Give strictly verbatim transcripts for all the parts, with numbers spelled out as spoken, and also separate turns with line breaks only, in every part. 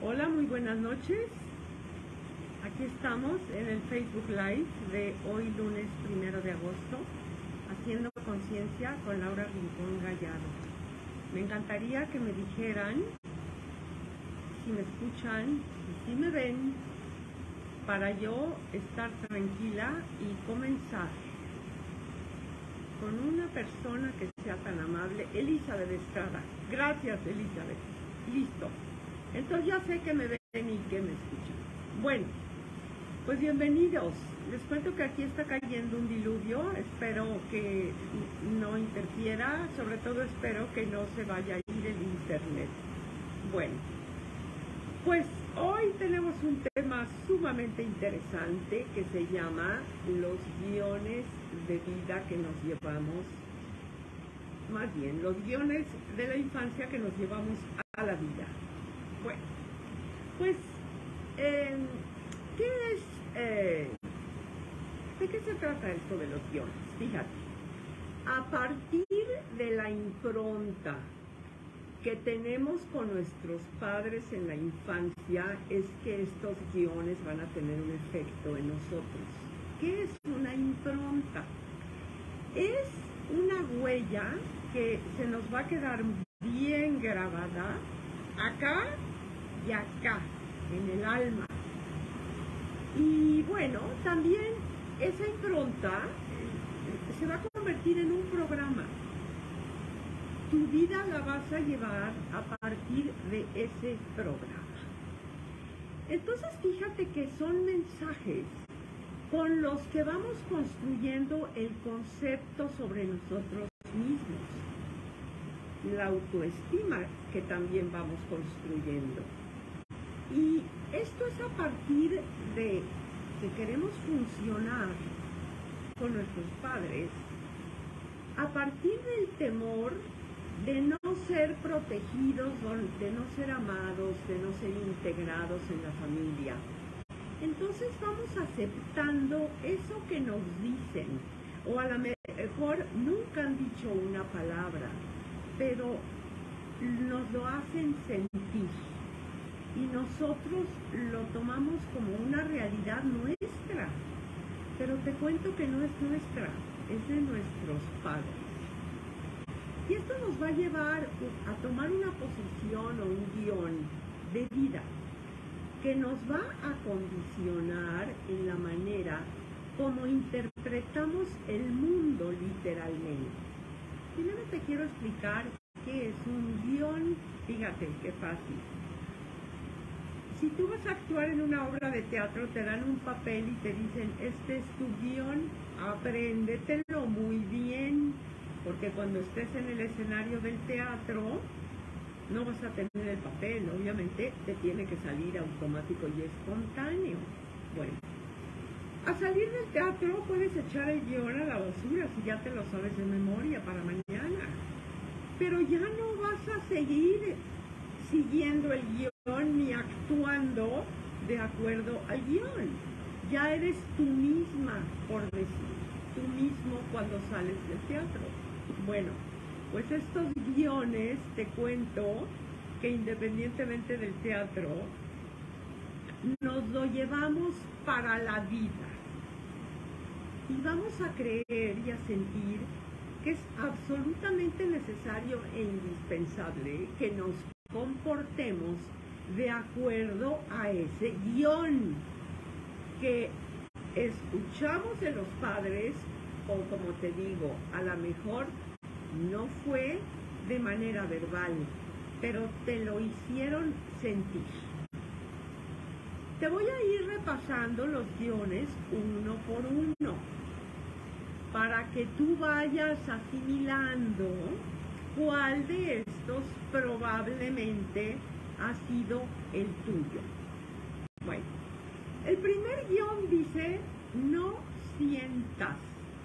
Hola, muy buenas noches. Aquí estamos en el Facebook Live de hoy lunes primero de agosto, haciendo conciencia con Laura Rincón Gallardo. Me encantaría que me dijeran si me escuchan y si me ven, para yo estar tranquila y comenzar con una persona que sea tan amable, Elizabeth Estrada. Gracias, Elizabeth. Listo. Entonces ya sé que me ven y que me escuchan. Bueno, pues bienvenidos. Les cuento que aquí está cayendo un diluvio. Espero que no interfiera. Sobre todo espero que no se vaya a ir el internet. Bueno, pues hoy tenemos un tema sumamente interesante que se llama los guiones de vida que nos llevamos, más bien, los guiones de la infancia que nos llevamos a la vida. Bueno, pues, eh, ¿qué es, eh, de qué se trata esto de los guiones? Fíjate, a partir de la impronta que tenemos con nuestros padres en la infancia, es que estos guiones van a tener un efecto en nosotros. ¿Qué es una impronta? Es una huella que se nos va a quedar bien grabada acá y acá, en el alma. Y bueno, también esa impronta eh, se va a convertir en un programa. Tu vida la vas a llevar a partir de ese programa. Entonces fíjate que son mensajes con los que vamos construyendo el concepto sobre nosotros mismos, la autoestima que también vamos construyendo. Y esto es a partir de que queremos funcionar con nuestros padres, a partir del temor de no ser protegidos, de no ser amados, de no ser integrados en la familia. Entonces vamos aceptando eso que nos dicen, o a lo mejor nunca han dicho una palabra, pero nos lo hacen sentir. Y nosotros lo tomamos como una realidad nuestra. Pero te cuento que no es nuestra, es de nuestros padres. Y esto nos va a llevar a tomar una posición o un guión de vida que nos va a condicionar en la manera como interpretamos el mundo literalmente. Primero te quiero explicar qué es un guión. Fíjate qué fácil. Si tú vas a actuar en una obra de teatro, te dan un papel y te dicen, este es tu guión, apréndetelo muy bien, porque cuando estés en el escenario del teatro, no vas a tener el papel, obviamente te tiene que salir automático y espontáneo. Bueno, a salir del teatro puedes echar el guión a la basura si ya te lo sabes de memoria para mañana, pero ya no vas a seguir siguiendo el guión ni actuando de acuerdo al guión. Ya eres tú misma, por decir, tú mismo cuando sales del teatro. Bueno, pues estos guiones, te cuento que independientemente del teatro, nos lo llevamos para la vida. Y vamos a creer y a sentir que es absolutamente necesario e indispensable que nos comportemos de acuerdo a ese guión que escuchamos de los padres, o como te digo, a lo mejor no fue de manera verbal, pero te lo hicieron sentir. Te voy a ir repasando los guiones uno por uno, para que tú vayas asimilando cuál de estos probablemente ha sido el tuyo. Bueno, el primer guión dice, no sientas.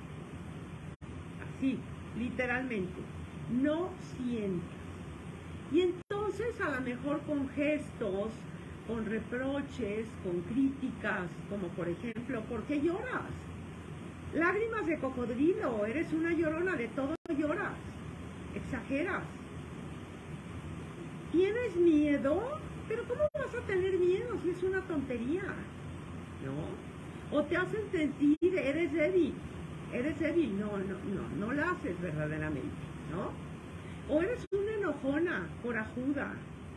Así, literalmente, no sientas. Y entonces a lo mejor con gestos, con reproches, con críticas, como por ejemplo, ¿por qué lloras? Lágrimas de cocodrilo, eres una llorona, de todo lloras, exageras. ¿Tienes miedo? Pero ¿cómo vas a tener miedo si es una tontería? ¿No? O te hacen sentir, eres débil, eres débil, no, no, no, no la haces verdaderamente, ¿no? O eres una enojona, corajuda.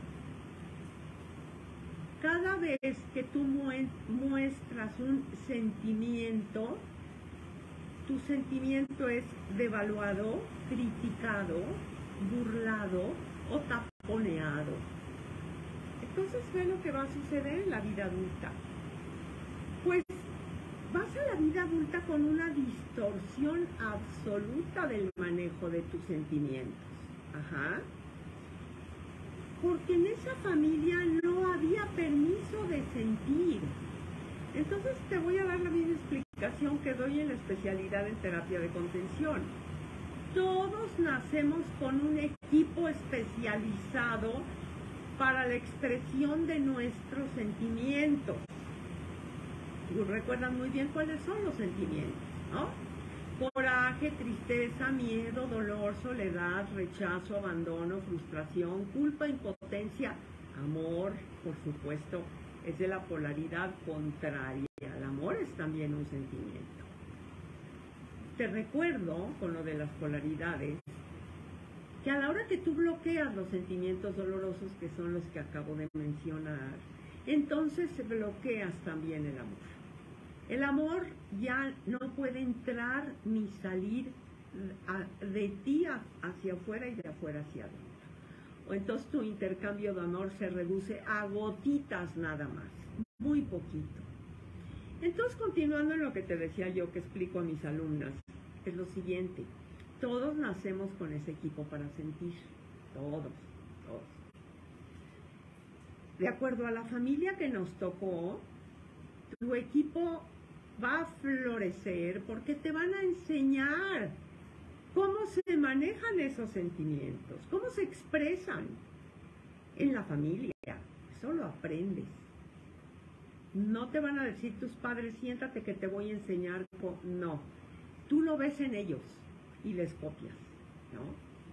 Cada vez que tú muestras un sentimiento, tu sentimiento es devaluado, criticado, burlado o taponeado. Entonces ve lo que va a suceder en la vida adulta. Pues vas a la vida adulta con una distorsión absoluta del manejo de tus sentimientos. Ajá. Porque en esa familia no había permiso de sentir. Entonces te voy a dar la misma explicación que doy en la especialidad en terapia de contención. Todos nacemos con un equipo especializado para la expresión de nuestros sentimientos. Recuerdan muy bien cuáles son los sentimientos, ¿no? Coraje, tristeza, miedo, dolor, soledad, rechazo, abandono, frustración, culpa, impotencia, amor, por supuesto, es de la polaridad contraria. El amor es también un sentimiento. Te recuerdo, con lo de las polaridades, que a la hora que tú bloqueas los sentimientos dolorosos, que son los que acabo de mencionar, entonces bloqueas también el amor. El amor ya no puede entrar ni salir de ti hacia afuera y de afuera hacia adentro. O entonces tu intercambio de amor se reduce a gotitas nada más, muy poquito. Entonces, continuando en lo que te decía yo, que explico a mis alumnas, es lo siguiente: todos nacemos con ese equipo para sentir, todos, todos. De acuerdo a la familia que nos tocó, tu equipo va a florecer porque te van a enseñar cómo se manejan esos sentimientos, cómo se expresan en la familia. Eso lo aprendes. No te van a decir tus padres, siéntate que te voy a enseñar. No, tú lo ves en ellos y les copias, ¿no?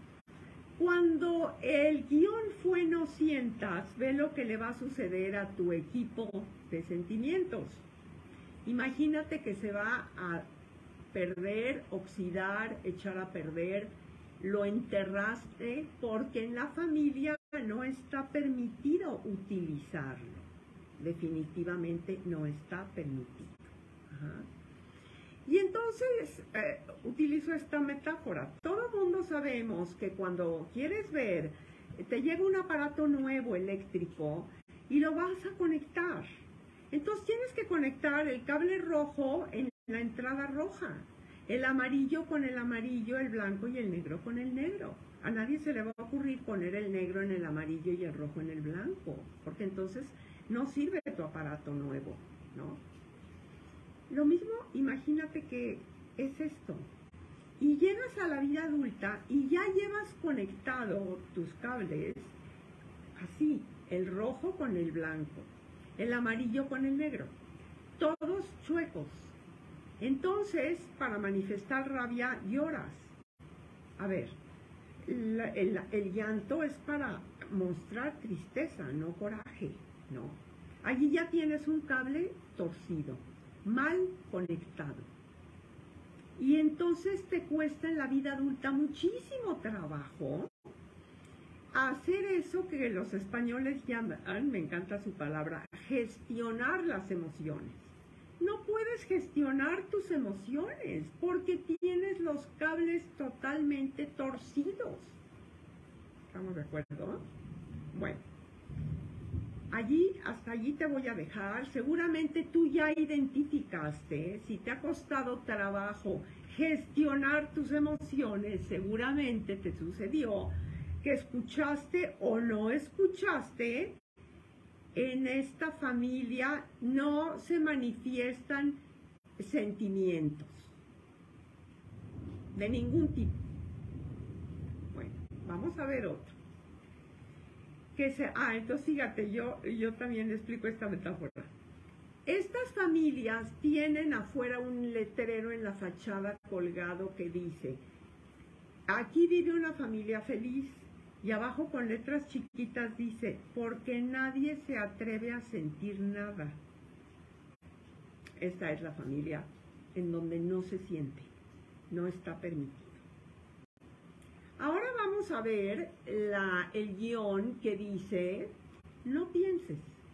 Cuando el guión fue no sientas, ve lo que le va a suceder a tu equipo de sentimientos. Imagínate que se va a perder, oxidar, echar a perder, lo enterraste porque en la familia no está permitido utilizarlo. Definitivamente no está permitido. Ajá. Y entonces eh, utilizo esta metáfora. Todo el mundo sabemos que cuando quieres ver, te llega un aparato nuevo eléctrico y lo vas a conectar. Entonces tienes que conectar el cable rojo en la entrada roja, el amarillo con el amarillo, el blanco y el negro con el negro. A nadie se le va a ocurrir poner el negro en el amarillo y el rojo en el blanco, porque entonces no sirve tu aparato nuevo, ¿no? Lo mismo, imagínate que es esto. Y llegas a la vida adulta y ya llevas conectado tus cables así, el rojo con el blanco, el amarillo con el negro, todos chuecos. Entonces, para manifestar rabia, lloras. A ver, la, el, el llanto es para mostrar tristeza, no coraje, ¿no? Allí ya tienes un cable torcido, mal conectado. Y entonces te cuesta en la vida adulta muchísimo trabajo hacer eso que los españoles llaman, me encanta su palabra, gestionar las emociones. No puedes gestionar tus emociones porque tienes los cables totalmente torcidos. ¿Estamos de acuerdo? Bueno, allí, hasta allí te voy a dejar. Seguramente tú ya identificaste, si te ha costado trabajo gestionar tus emociones, seguramente te sucedió que escuchaste o no escuchaste. En esta familia no se manifiestan sentimientos de ningún tipo. Bueno, vamos a ver otro. Que se, ah, entonces fíjate, yo, yo también le explico esta metáfora. Estas familias tienen afuera un letrero en la fachada colgado que dice: aquí vive una familia feliz. Y abajo con letras chiquitas dice, porque nadie se atreve a sentir nada. Esta es la familia en donde no se siente, no está permitido. Ahora vamos a ver la, el guión que dice, no pienses.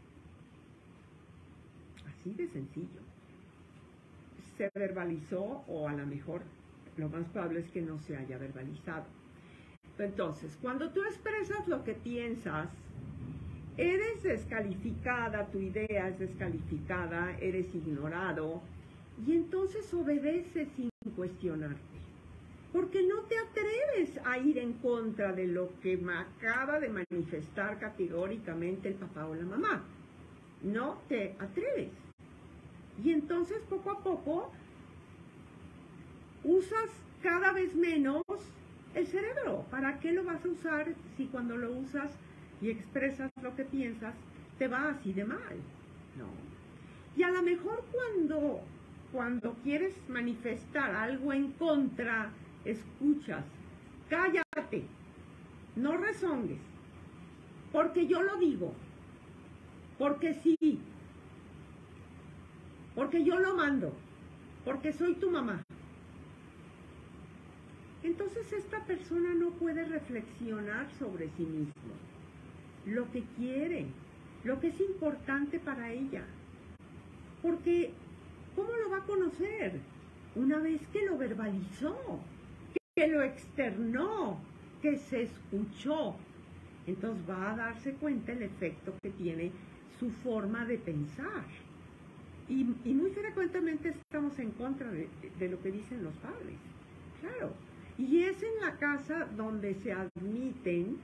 Así de sencillo. Se verbalizó o a lo mejor lo más probable es que no se haya verbalizado. Entonces, cuando tú expresas lo que piensas, eres descalificada, tu idea es descalificada, eres ignorado, y entonces obedeces sin cuestionarte. Porque no te atreves a ir en contra de lo que me acaba de manifestar categóricamente el papá o la mamá. No te atreves. Y entonces poco a poco usas cada vez menos el cerebro. ¿Para qué lo vas a usar si cuando lo usas y expresas lo que piensas te va así de mal? No. Y a lo mejor cuando, cuando quieres manifestar algo en contra, escuchas, cállate, no rezongues, porque yo lo digo, porque sí, porque yo lo mando, porque soy tu mamá. Entonces esta persona no puede reflexionar sobre sí mismo, lo que quiere, lo que es importante para ella. Porque, ¿cómo lo va a conocer? Una vez que lo verbalizó, que lo externó, que se escuchó. Entonces va a darse cuenta el efecto que tiene su forma de pensar. Y, y muy frecuentemente estamos en contra de, de lo que dicen los padres. Claro. Y es en la casa donde se admiten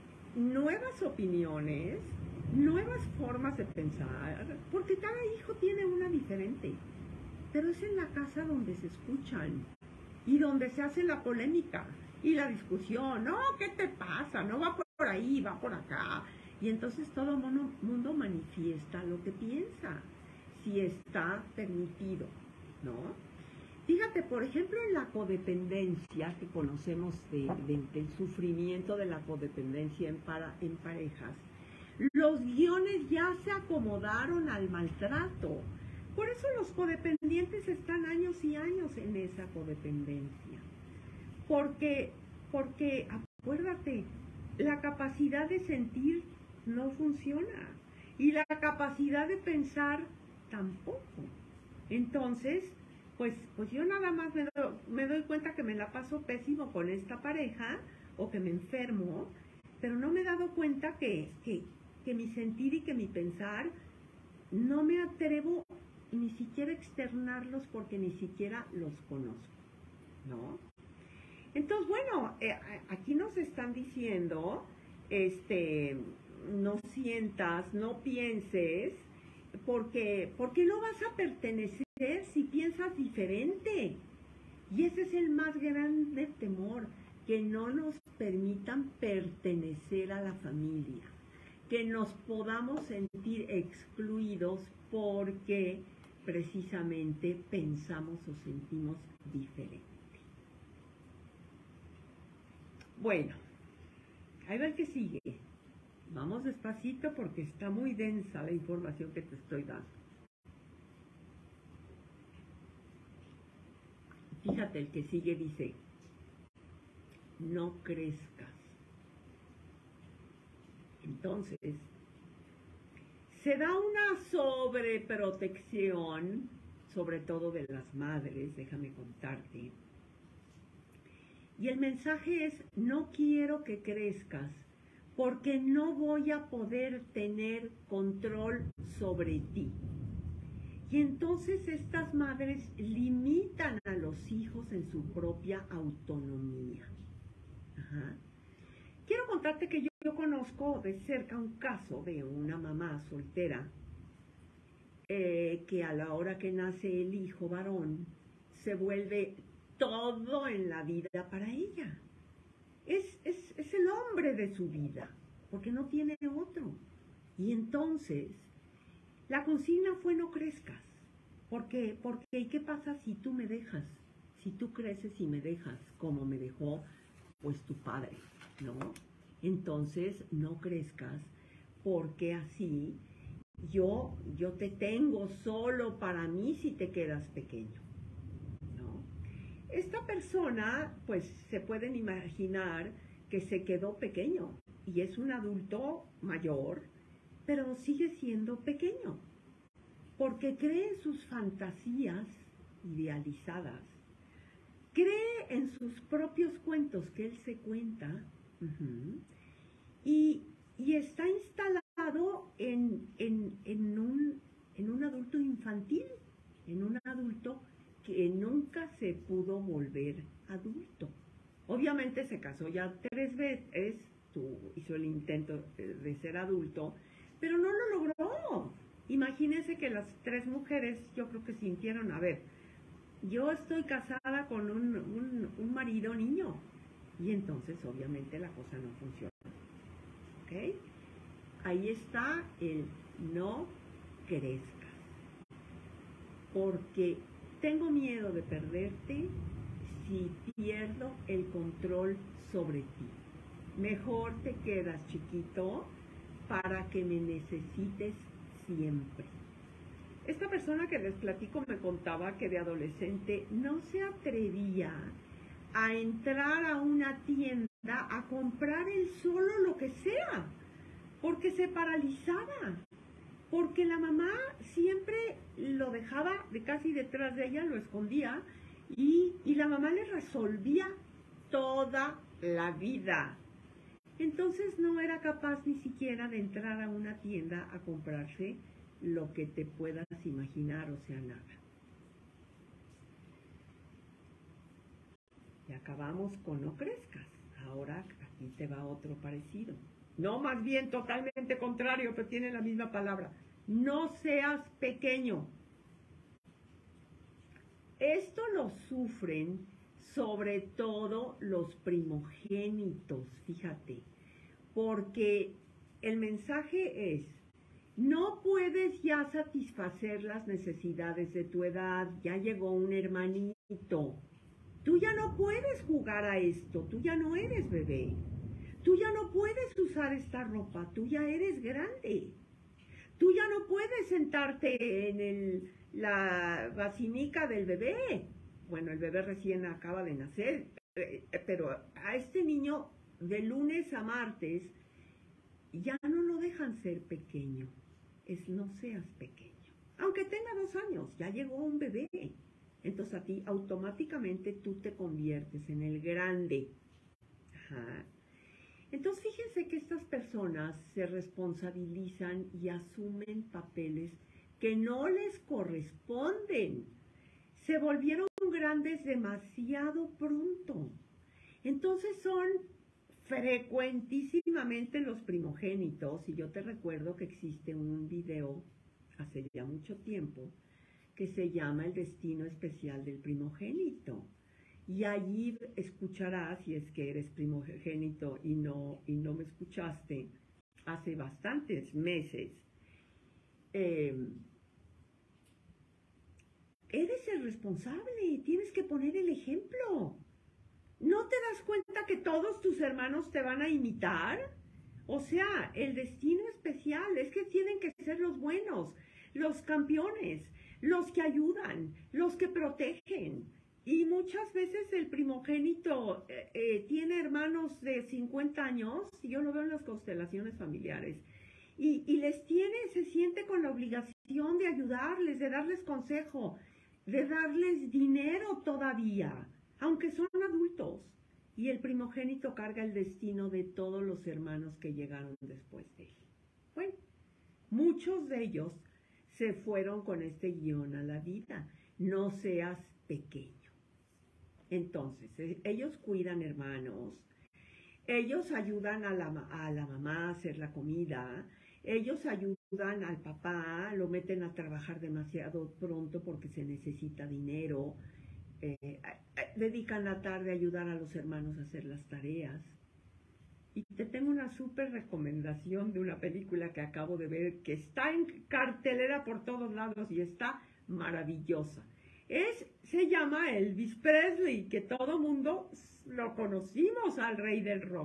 nuevas opiniones, nuevas formas de pensar, porque cada hijo tiene una diferente. Pero es en la casa donde se escuchan y donde se hace la polémica y la discusión. No, ¿qué te pasa? No va por ahí, va por acá. Y entonces todo el mundo, mundo manifiesta lo que piensa, si está permitido, ¿no? Fíjate, por ejemplo, en la codependencia que conocemos de, de, del sufrimiento de la codependencia en, para, en parejas, los guiones ya se acomodaron al maltrato. Por eso los codependientes están años y años en esa codependencia. Porque, porque acuérdate, la capacidad de sentir no funciona y la capacidad de pensar tampoco. Entonces, Pues, pues yo nada más me, do, me doy cuenta que me la paso pésimo con esta pareja o que me enfermo, pero no me he dado cuenta que, que, que mi sentir y que mi pensar no me atrevo ni siquiera a externarlos porque ni siquiera los conozco, ¿no? Entonces, bueno, eh, aquí nos están diciendo, este, no sientas, no pienses, porque, porque no vas a pertenecer si piensas diferente. Y ese es el más grande temor, que no nos permitan pertenecer a la familia, que nos podamos sentir excluidos porque precisamente pensamos o sentimos diferente. Bueno, ahí va el que sigue. Vamos despacito porque está muy densa la información que te estoy dando. Fíjate, el que sigue dice, no crezcas. Entonces, se da una sobreprotección, sobre todo de las madres, déjame contarte. Y el mensaje es, no quiero que crezcas, porque no voy a poder tener control sobre ti. Y entonces estas madres limitan a los hijos en su propia autonomía. Ajá. Quiero contarte que yo, yo conozco de cerca un caso de una mamá soltera eh, que a la hora que nace el hijo varón se vuelve todo en la vida para ella. Es, es, es el hombre de su vida, porque no tiene otro. Y entonces, la consigna fue no crezcas. ¿Por qué? Porque, ¿y qué pasa si tú me dejas? Si tú creces y me dejas, como me dejó, pues tu padre, ¿no? Entonces no crezcas, porque así yo, yo te tengo solo para mí si te quedas pequeño, ¿no? Esta persona, pues se pueden imaginar que se quedó pequeño y es un adulto mayor, pero sigue siendo pequeño, porque cree en sus fantasías idealizadas, cree en sus propios cuentos que él se cuenta, uh-huh, y, y está instalado en, en, en, un, en un adulto infantil, en un adulto que nunca se pudo volver adulto. Obviamente se casó ya tres veces, tuvo, hizo el intento de ser adulto, pero no lo logró. Imagínense que las tres mujeres, yo creo que sintieron, a ver, yo estoy casada con un, un, un marido niño, y entonces obviamente la cosa no funciona. ¿Ok? Ahí está el no crezcas, porque tengo miedo de perderte si pierdo el control sobre ti. Mejor te quedas chiquito para que me necesites siempre. Esta persona que les platico me contaba que de adolescente no se atrevía a entrar a una tienda a comprar él solo lo que sea, porque se paralizaba, porque la mamá siempre lo dejaba de casi detrás de ella, lo escondía, y, y la mamá le resolvía toda la vida. Entonces no era capaz ni siquiera de entrar a una tienda a comprarse lo que te puedas imaginar, o sea, nada. Y acabamos con no crezcas. Ahora aquí te va otro parecido. No, más bien totalmente contrario, pero tiene la misma palabra. No seas pequeño. Esto lo sufren sobre todo los primogénitos, fíjate, porque el mensaje es: no puedes ya satisfacer las necesidades de tu edad, ya llegó un hermanito. Tú ya no puedes jugar a esto, tú ya no eres bebé. Tú ya no puedes usar esta ropa, tú ya eres grande. Tú ya no puedes sentarte en el, la vacinica del bebé. Bueno, el bebé recién acaba de nacer, pero a este niño de lunes a martes ya no lo dejan ser pequeño. Es no seas pequeño. Aunque tenga dos años, ya llegó un bebé. Entonces a ti automáticamente tú te conviertes en el grande. Ajá. Entonces fíjense que estas personas se responsabilizan y asumen papeles que no les corresponden. Se volvieron grandes demasiado pronto. Entonces son frecuentísimamente los primogénitos, y yo te recuerdo que existe un video hace ya mucho tiempo que se llama El destino especial del primogénito. Y allí escucharás, si es que eres primogénito y no, y no me escuchaste hace bastantes meses, eh, eres el responsable, tienes que poner el ejemplo. ¿No te das cuenta que todos tus hermanos te van a imitar? O sea, el destino especial es que tienen que ser los buenos, los campeones, los que ayudan, los que protegen. Y muchas veces el primogénito eh, eh, tiene hermanos de cincuenta años, y yo lo veo en las constelaciones familiares, y, y les tiene, se siente con la obligación de ayudarles, de darles consejo, de darles dinero todavía, aunque son adultos. Y el primogénito carga el destino de todos los hermanos que llegaron después de él. Bueno, muchos de ellos se fueron con este guión a la vida. No seas pequeño. Entonces, ellos cuidan hermanos, ellos ayudan a la, a la mamá a hacer la comida, ellos ayudan al papá, lo meten a trabajar demasiado pronto porque se necesita dinero, eh, dedican la tarde a ayudar a los hermanos a hacer las tareas. Y te tengo una súper recomendación de una película que acabo de ver, que está en cartelera por todos lados y está maravillosa. Es, se llama Elvis Presley, que todo mundo lo conocimos al rey del rock.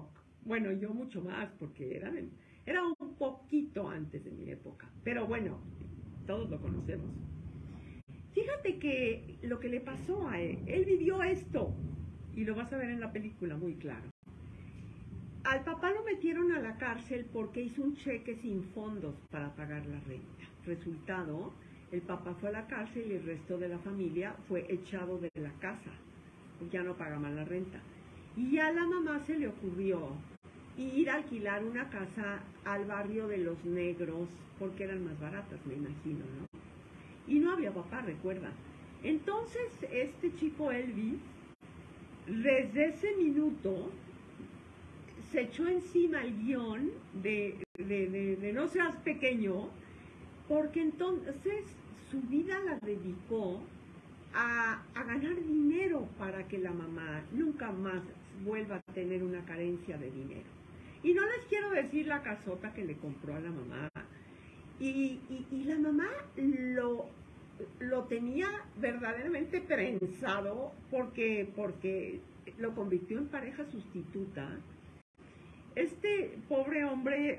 Bueno, yo mucho más, porque era, de- era un poquito antes de mi época. Pero bueno, todos lo conocemos. Fíjate que lo que le pasó a él, él vivió esto, y lo vas a ver en la película muy claro. Al papá lo metieron a la cárcel porque hizo un cheque sin fondos para pagar la renta. Resultado, el papá fue a la cárcel y el resto de la familia fue echado de la casa, porque ya no pagaban la renta. Y a la mamá se le ocurrió ir a alquilar una casa al barrio de los negros, porque eran más baratas, me imagino, ¿no? Y no había papá, recuerda. Entonces, este chico Elvis, desde ese minuto, se echó encima el guión de, de, de, de No seas pequeño, porque entonces su vida la dedicó a, a ganar dinero para que la mamá nunca más vuelva a tener una carencia de dinero. Y no les quiero decir la casota que le compró a la mamá. Y, y, y la mamá lo, lo tenía verdaderamente prensado porque, porque lo convirtió en pareja sustituta. Este pobre hombre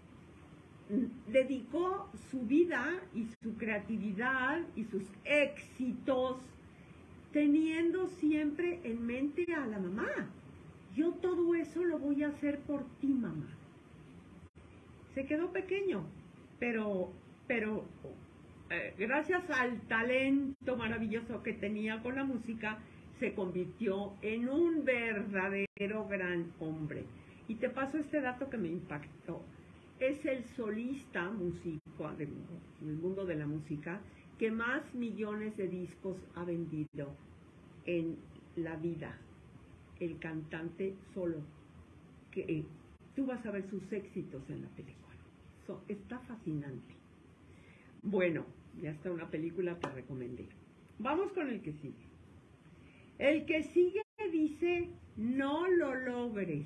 dedicó su vida y su creatividad y sus éxitos teniendo siempre en mente a la mamá. Yo todo eso lo voy a hacer por ti, mamá. Se quedó pequeño, pero, pero eh, gracias al talento maravilloso que tenía con la música, se convirtió en un verdadero gran hombre. Y te paso este dato que me impactó. Es el solista músico del mundo de la música que más millones de discos ha vendido en la vida. El cantante solo. Que eh, tú vas a ver sus éxitos en la película. So, está fascinante. Bueno, ya está una película que recomendé. Vamos con el que sigue. El que sigue dice, no lo logres.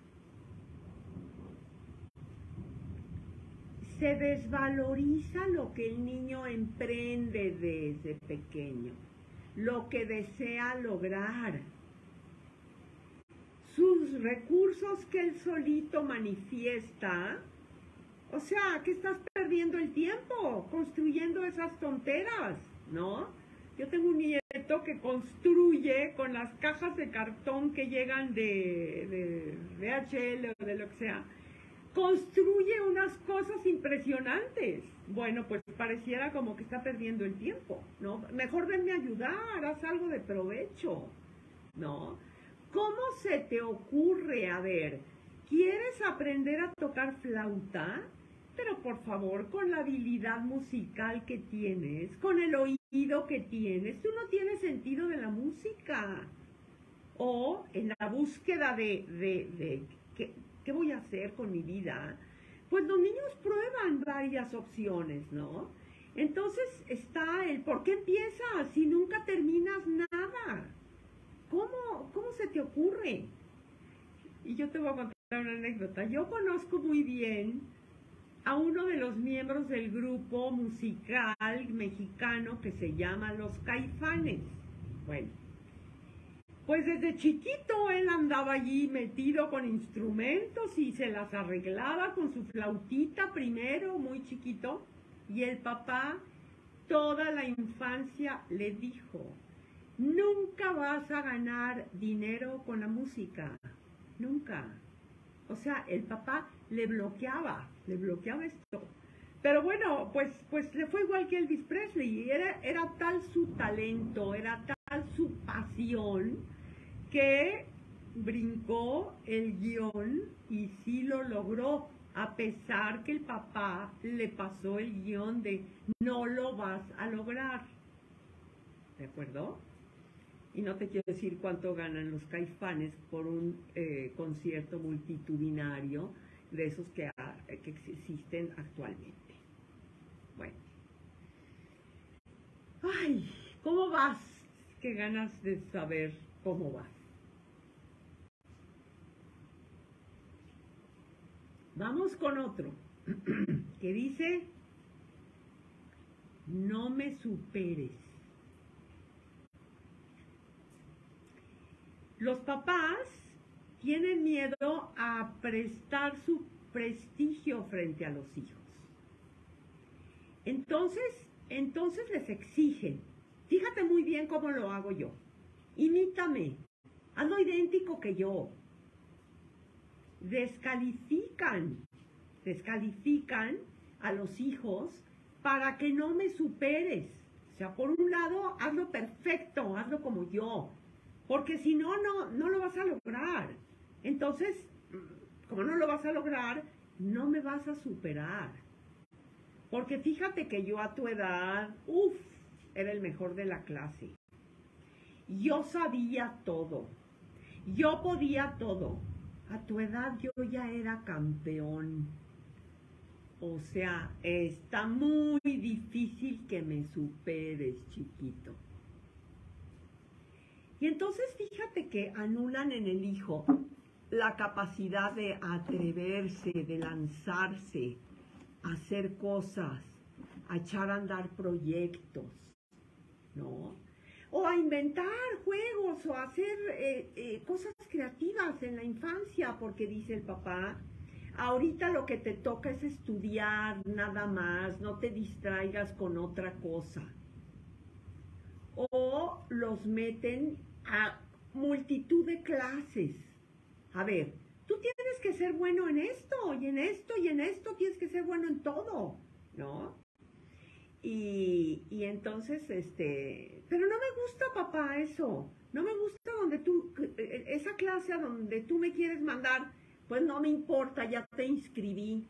Se desvaloriza lo que el niño emprende desde pequeño, lo que desea lograr, sus recursos que él solito manifiesta. O sea, que estás perdiendo el tiempo construyendo esas tonteras, ¿no? Yo tengo un nieto que construye con las cajas de cartón que llegan de, de D H L o de lo que sea. Construye unas cosas impresionantes. Bueno, pues pareciera como que está perdiendo el tiempo, ¿no? Mejor venme a ayudar, haz algo de provecho, ¿no? ¿Cómo se te ocurre? A ver, ¿quieres aprender a tocar flauta? Pero por favor, con la habilidad musical que tienes, con el oído que tienes, tú no tienes sentido de la música. O en la búsqueda de, de, de ¿qué, ¿qué voy a hacer con mi vida? Pues los niños prueban varias opciones, ¿no? Entonces está el ¿por qué empiezas si nunca terminas nada? ¿Cómo, cómo se te ocurre? Y yo te voy a contar una anécdota. Yo conozco muy bien a uno de los miembros del grupo musical mexicano que se llama Los Caifanes. Bueno, pues desde chiquito él andaba allí metido con instrumentos y se las arreglaba con su flautita primero, muy chiquito, y el papá toda la infancia le dijo, nunca vas a ganar dinero con la música, nunca. O sea, el papá le bloqueaba, le bloqueaba esto. Pero bueno, pues, pues le fue igual que Elvis Presley. Era, era tal su talento, era tal su pasión, que brincó el guión y sí lo logró, a pesar que el papá le pasó el guión de no lo vas a lograr. ¿De acuerdo? Y no te quiero decir cuánto ganan los Caifanes por un eh, concierto multitudinario de esos que, ha, que existen actualmente. Bueno. Ay, ¿cómo vas? Qué ganas de saber cómo vas. Vamos con otro que dice, no me superes. Los papás tienen miedo a prestar su prestigio frente a los hijos. Entonces, entonces les exigen. Fíjate muy bien cómo lo hago yo. Imítame. Hazlo idéntico que yo. Descalifican. Descalifican a los hijos para que no me superes. O sea, por un lado, hazlo perfecto, hazlo como yo. Porque si no, no, no lo vas a lograr. Entonces, como no lo vas a lograr, no me vas a superar. Porque fíjate que yo a tu edad, uff, era el mejor de la clase. Yo sabía todo. Yo podía todo. A tu edad yo ya era campeón. O sea, está muy difícil que me superes, chiquito. Y entonces fíjate que anulan en el hijo la capacidad de atreverse, de lanzarse, a hacer cosas, a echar a andar proyectos, ¿no? O a inventar juegos o a hacer eh, eh, cosas creativas en la infancia, porque dice el papá, ahorita lo que te toca es estudiar nada más, no te distraigas con otra cosa. O los meten a multitud de clases. A ver, tú tienes que ser bueno en esto, y en esto, y en esto, tienes que ser bueno en todo, ¿no? Y, y entonces, este, pero no me gusta, papá, eso. No me gusta donde tú, esa clase a donde tú me quieres mandar, pues no me importa, ya te inscribí.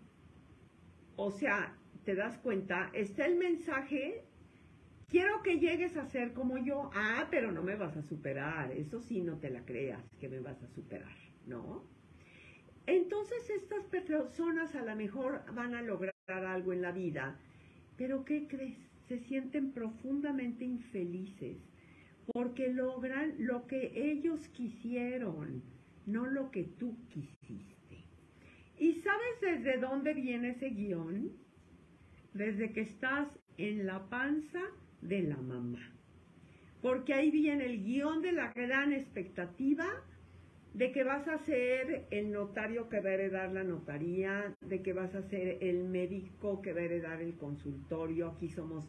O sea, ¿te das cuenta? Está el mensaje, quiero que llegues a ser como yo. Ah, pero no me vas a superar. Eso sí, no te la creas que me vas a superar, ¿no? Entonces estas personas a lo mejor van a lograr algo en la vida, pero ¿qué crees? Se sienten profundamente infelices porque logran lo que ellos quisieron, no lo que tú quisiste. ¿Y sabes desde dónde viene ese guión? Desde que estás en la panza de la mamá. Porque ahí viene el guión de la gran expectativa de que vas a ser el notario que va a heredar la notaría, de que vas a ser el médico que va a heredar el consultorio. Aquí somos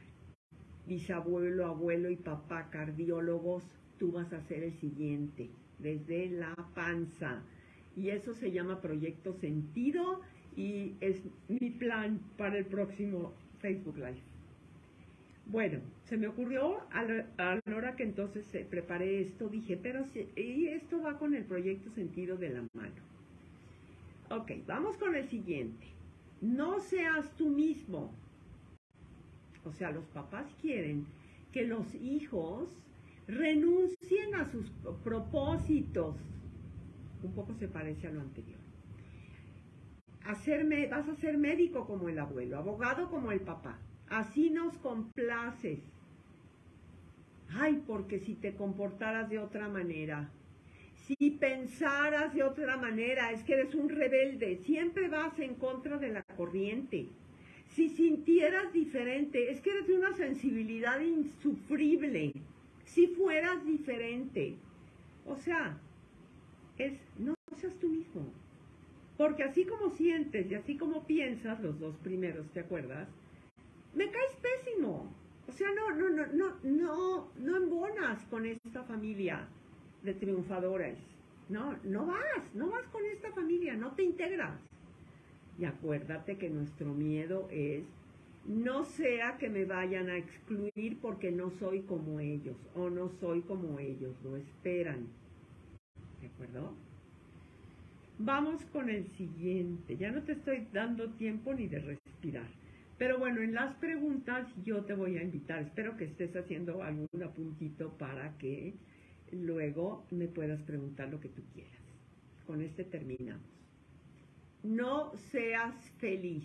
bisabuelo, abuelo y papá cardiólogos. Tú vas a ser el siguiente, desde la panza. Y eso se llama Proyecto Sentido y es mi plan para el próximo Facebook Live. Bueno, se me ocurrió a la, a la hora que entonces eh, preparé esto, dije, pero si, y esto va con el Proyecto Sentido de la mano. Ok, vamos con el siguiente. No seas tú mismo. O sea, los papás quieren que los hijos renuncien a sus propósitos. Un poco se parece a lo anterior. Hacerme, vas a ser médico como el abuelo, abogado como el papá. Así nos complaces. Ay, porque si te comportaras de otra manera, si pensaras de otra manera, es que eres un rebelde, siempre vas en contra de la corriente. Si sintieras diferente, es que eres de una sensibilidad insufrible. Si fueras diferente. O sea, es, no seas tú mismo. Porque así como sientes y así como piensas, los dos primeros, ¿te acuerdas? Me caes pésimo. O sea, no, no, no, no, no, no embonas con esta familia de triunfadores. No, no vas, no vas con esta familia, no te integras. Y acuérdate que nuestro miedo es, no sea que me vayan a excluir porque no soy como ellos, o no soy como ellos, lo esperan. ¿De acuerdo? Vamos con el siguiente. Ya no te estoy dando tiempo ni de respirar. Pero bueno, en las preguntas yo te voy a invitar. Espero que estés haciendo algún apuntito para que luego me puedas preguntar lo que tú quieras. Con este terminamos. No seas feliz.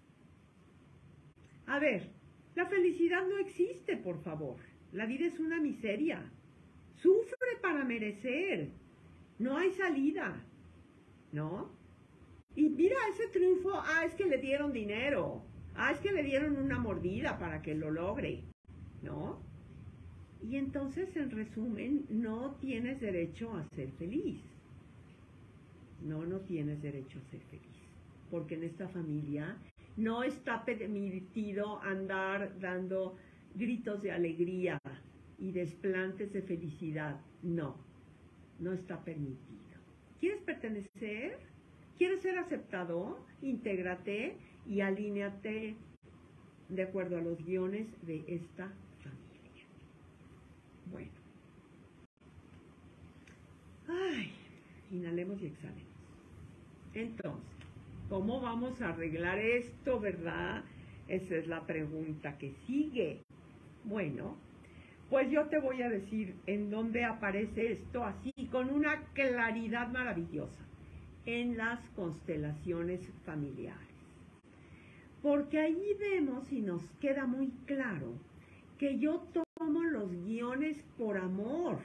A ver, la felicidad no existe, por favor. La vida es una miseria. Sufre para merecer. No hay salida, ¿no? Y mira ese triunfo, ah, es que le dieron dinero. Ah, es que le dieron una mordida para que lo logre, ¿no? Y entonces, en resumen, no tienes derecho a ser feliz. no, no tienes derecho a ser feliz, porque en esta familia no está permitido andar dando gritos de alegría y desplantes de felicidad. No, no está permitido. ¿Quieres pertenecer? ¿Quieres ser aceptado? Intégrate y alíneate de acuerdo a los guiones de esta familia. Bueno. Ay, inhalemos y exhalemos. Entonces, ¿cómo vamos a arreglar esto, verdad? Esa es la pregunta que sigue. Bueno, pues yo te voy a decir en dónde aparece esto así, con una claridad maravillosa. En las constelaciones familiares. Porque ahí vemos y nos queda muy claro que yo tomo los guiones por amor.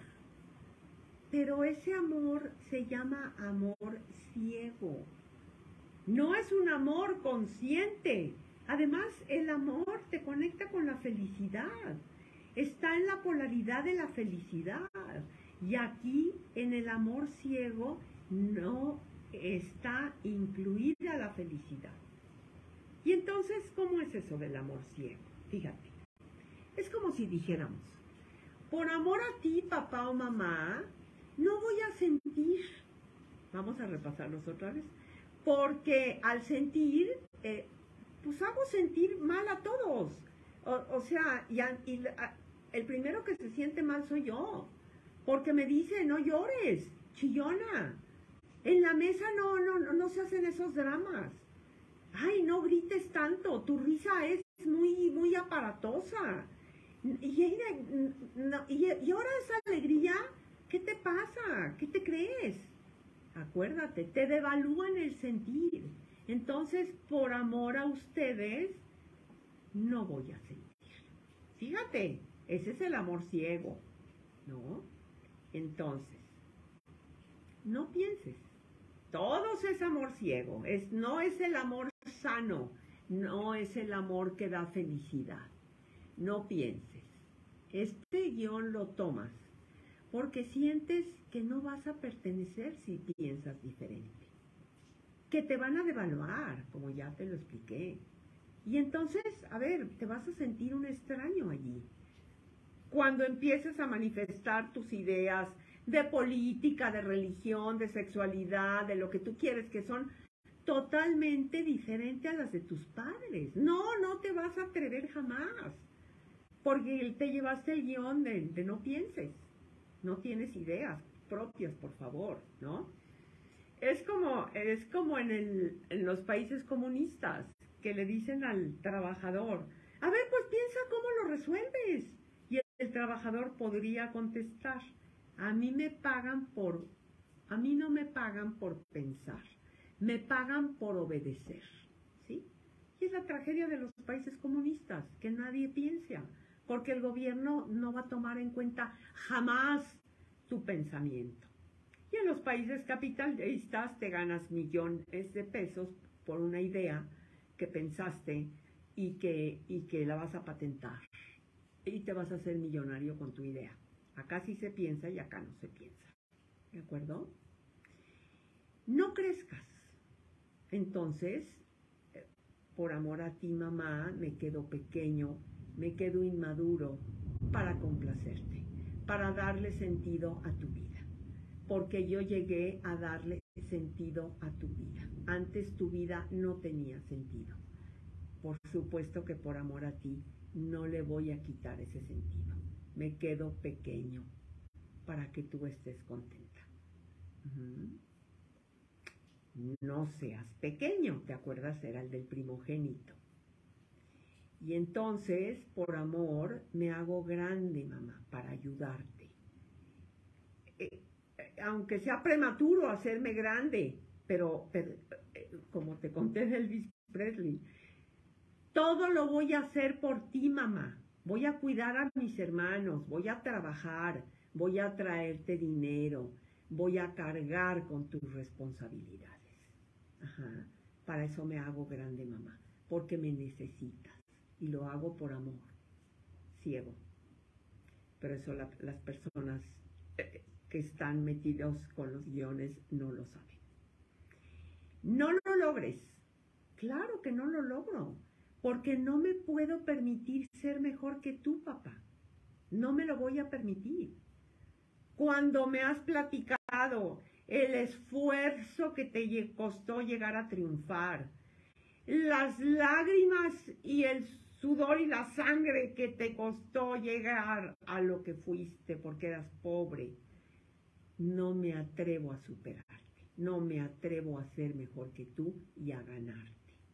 Pero ese amor se llama amor ciego. No es un amor consciente. Además, el amor te conecta con la felicidad. Está en la polaridad de la felicidad. Y aquí, en el amor ciego, no está incluida la felicidad. Y entonces, ¿cómo es eso del amor ciego? Fíjate, es como si dijéramos, por amor a ti, papá o mamá, no voy a sentir, vamos a repasarlos otra vez, porque al sentir, eh, pues hago sentir mal a todos. O, o sea, y, a, y a, el primero que se siente mal soy yo, porque me dice, no llores, chillona. En la mesa no, no, no, no se hacen esos dramas. Ay, no grites tanto, tu risa es muy, muy aparatosa. Y, y, y ahora esa alegría, ¿qué te pasa? ¿Qué te crees? Acuérdate, te devalúan el sentir. Entonces, por amor a ustedes, no voy a sentir. Fíjate, ese es el amor ciego, ¿no? Entonces, no pienses. Todo es amor ciego, es, no es el amor sano, no es el amor que da felicidad. No pienses. Este guión lo tomas porque sientes que no vas a pertenecer si piensas diferente. Que te van a devaluar, como ya te lo expliqué. Y entonces, a ver, te vas a sentir un extraño allí. Cuando empieces a manifestar tus ideas de política, de religión, de sexualidad, de lo que tú quieres, que son totalmente diferentes a las de tus padres. No, no te vas a atrever jamás, porque te llevaste el guión de, de no pienses, no tienes ideas propias, por favor, ¿no? Es como, es como en, el, en los países comunistas, que le dicen al trabajador, a ver, pues piensa cómo lo resuelves. Y el, el trabajador podría contestar, a mí me pagan por, a mí no me pagan por pensar, me pagan por obedecer, ¿sí? Y es la tragedia de los países comunistas, que nadie piensa, porque el gobierno no va a tomar en cuenta jamás tu pensamiento. Y en los países capitalistas te ganas millones de pesos por una idea que pensaste y que, y que la vas a patentar. Y te vas a hacer millonario con tu idea. Acá sí se piensa y acá no se piensa. ¿De acuerdo? No crezcas. Entonces, por amor a ti, mamá, me quedo pequeño, me quedo inmaduro para complacerte, para darle sentido a tu vida. Porque yo llegué a darle sentido a tu vida. Antes tu vida no tenía sentido. Por supuesto que por amor a ti no le voy a quitar ese sentido. Me quedo pequeño para que tú estés contenta. Uh-huh. No seas pequeño, ¿te acuerdas? Era el del primogénito. Y entonces, por amor, me hago grande, mamá, para ayudarte. Eh, aunque sea prematuro hacerme grande, pero, pero eh, como te conté de Elvis Presley, todo lo voy a hacer por ti, mamá. Voy a cuidar a mis hermanos, voy a trabajar, voy a traerte dinero, voy a cargar con tus responsabilidades. Ajá. Para eso me hago grande, mamá, porque me necesitas y lo hago por amor, ciego. Pero eso la, las personas eh, que están metidos con los guiones no lo saben. no lo logres. Claro que no lo logro, porque no me puedo permitir ser mejor que tú, papá. No me lo voy a permitir. Cuando me has platicado el esfuerzo que te costó llegar a triunfar, las lágrimas y el sudor y la sangre que te costó llegar a lo que fuiste porque eras pobre, no me atrevo a superarte, no me atrevo a ser mejor que tú y a ganarte.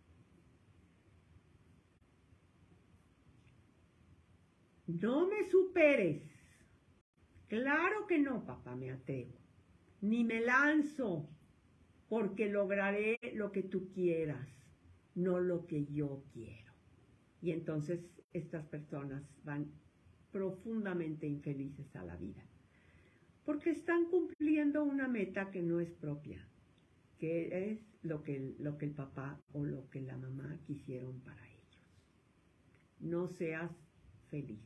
No me superes. Claro que no, papá, me atrevo. Ni me lanzo, porque lograré lo que tú quieras, no lo que yo quiero. Y entonces estas personas van profundamente infelices a la vida, porque están cumpliendo una meta que no es propia, que es lo que, lo que el papá o lo que la mamá quisieron para ellos. No seas feliz.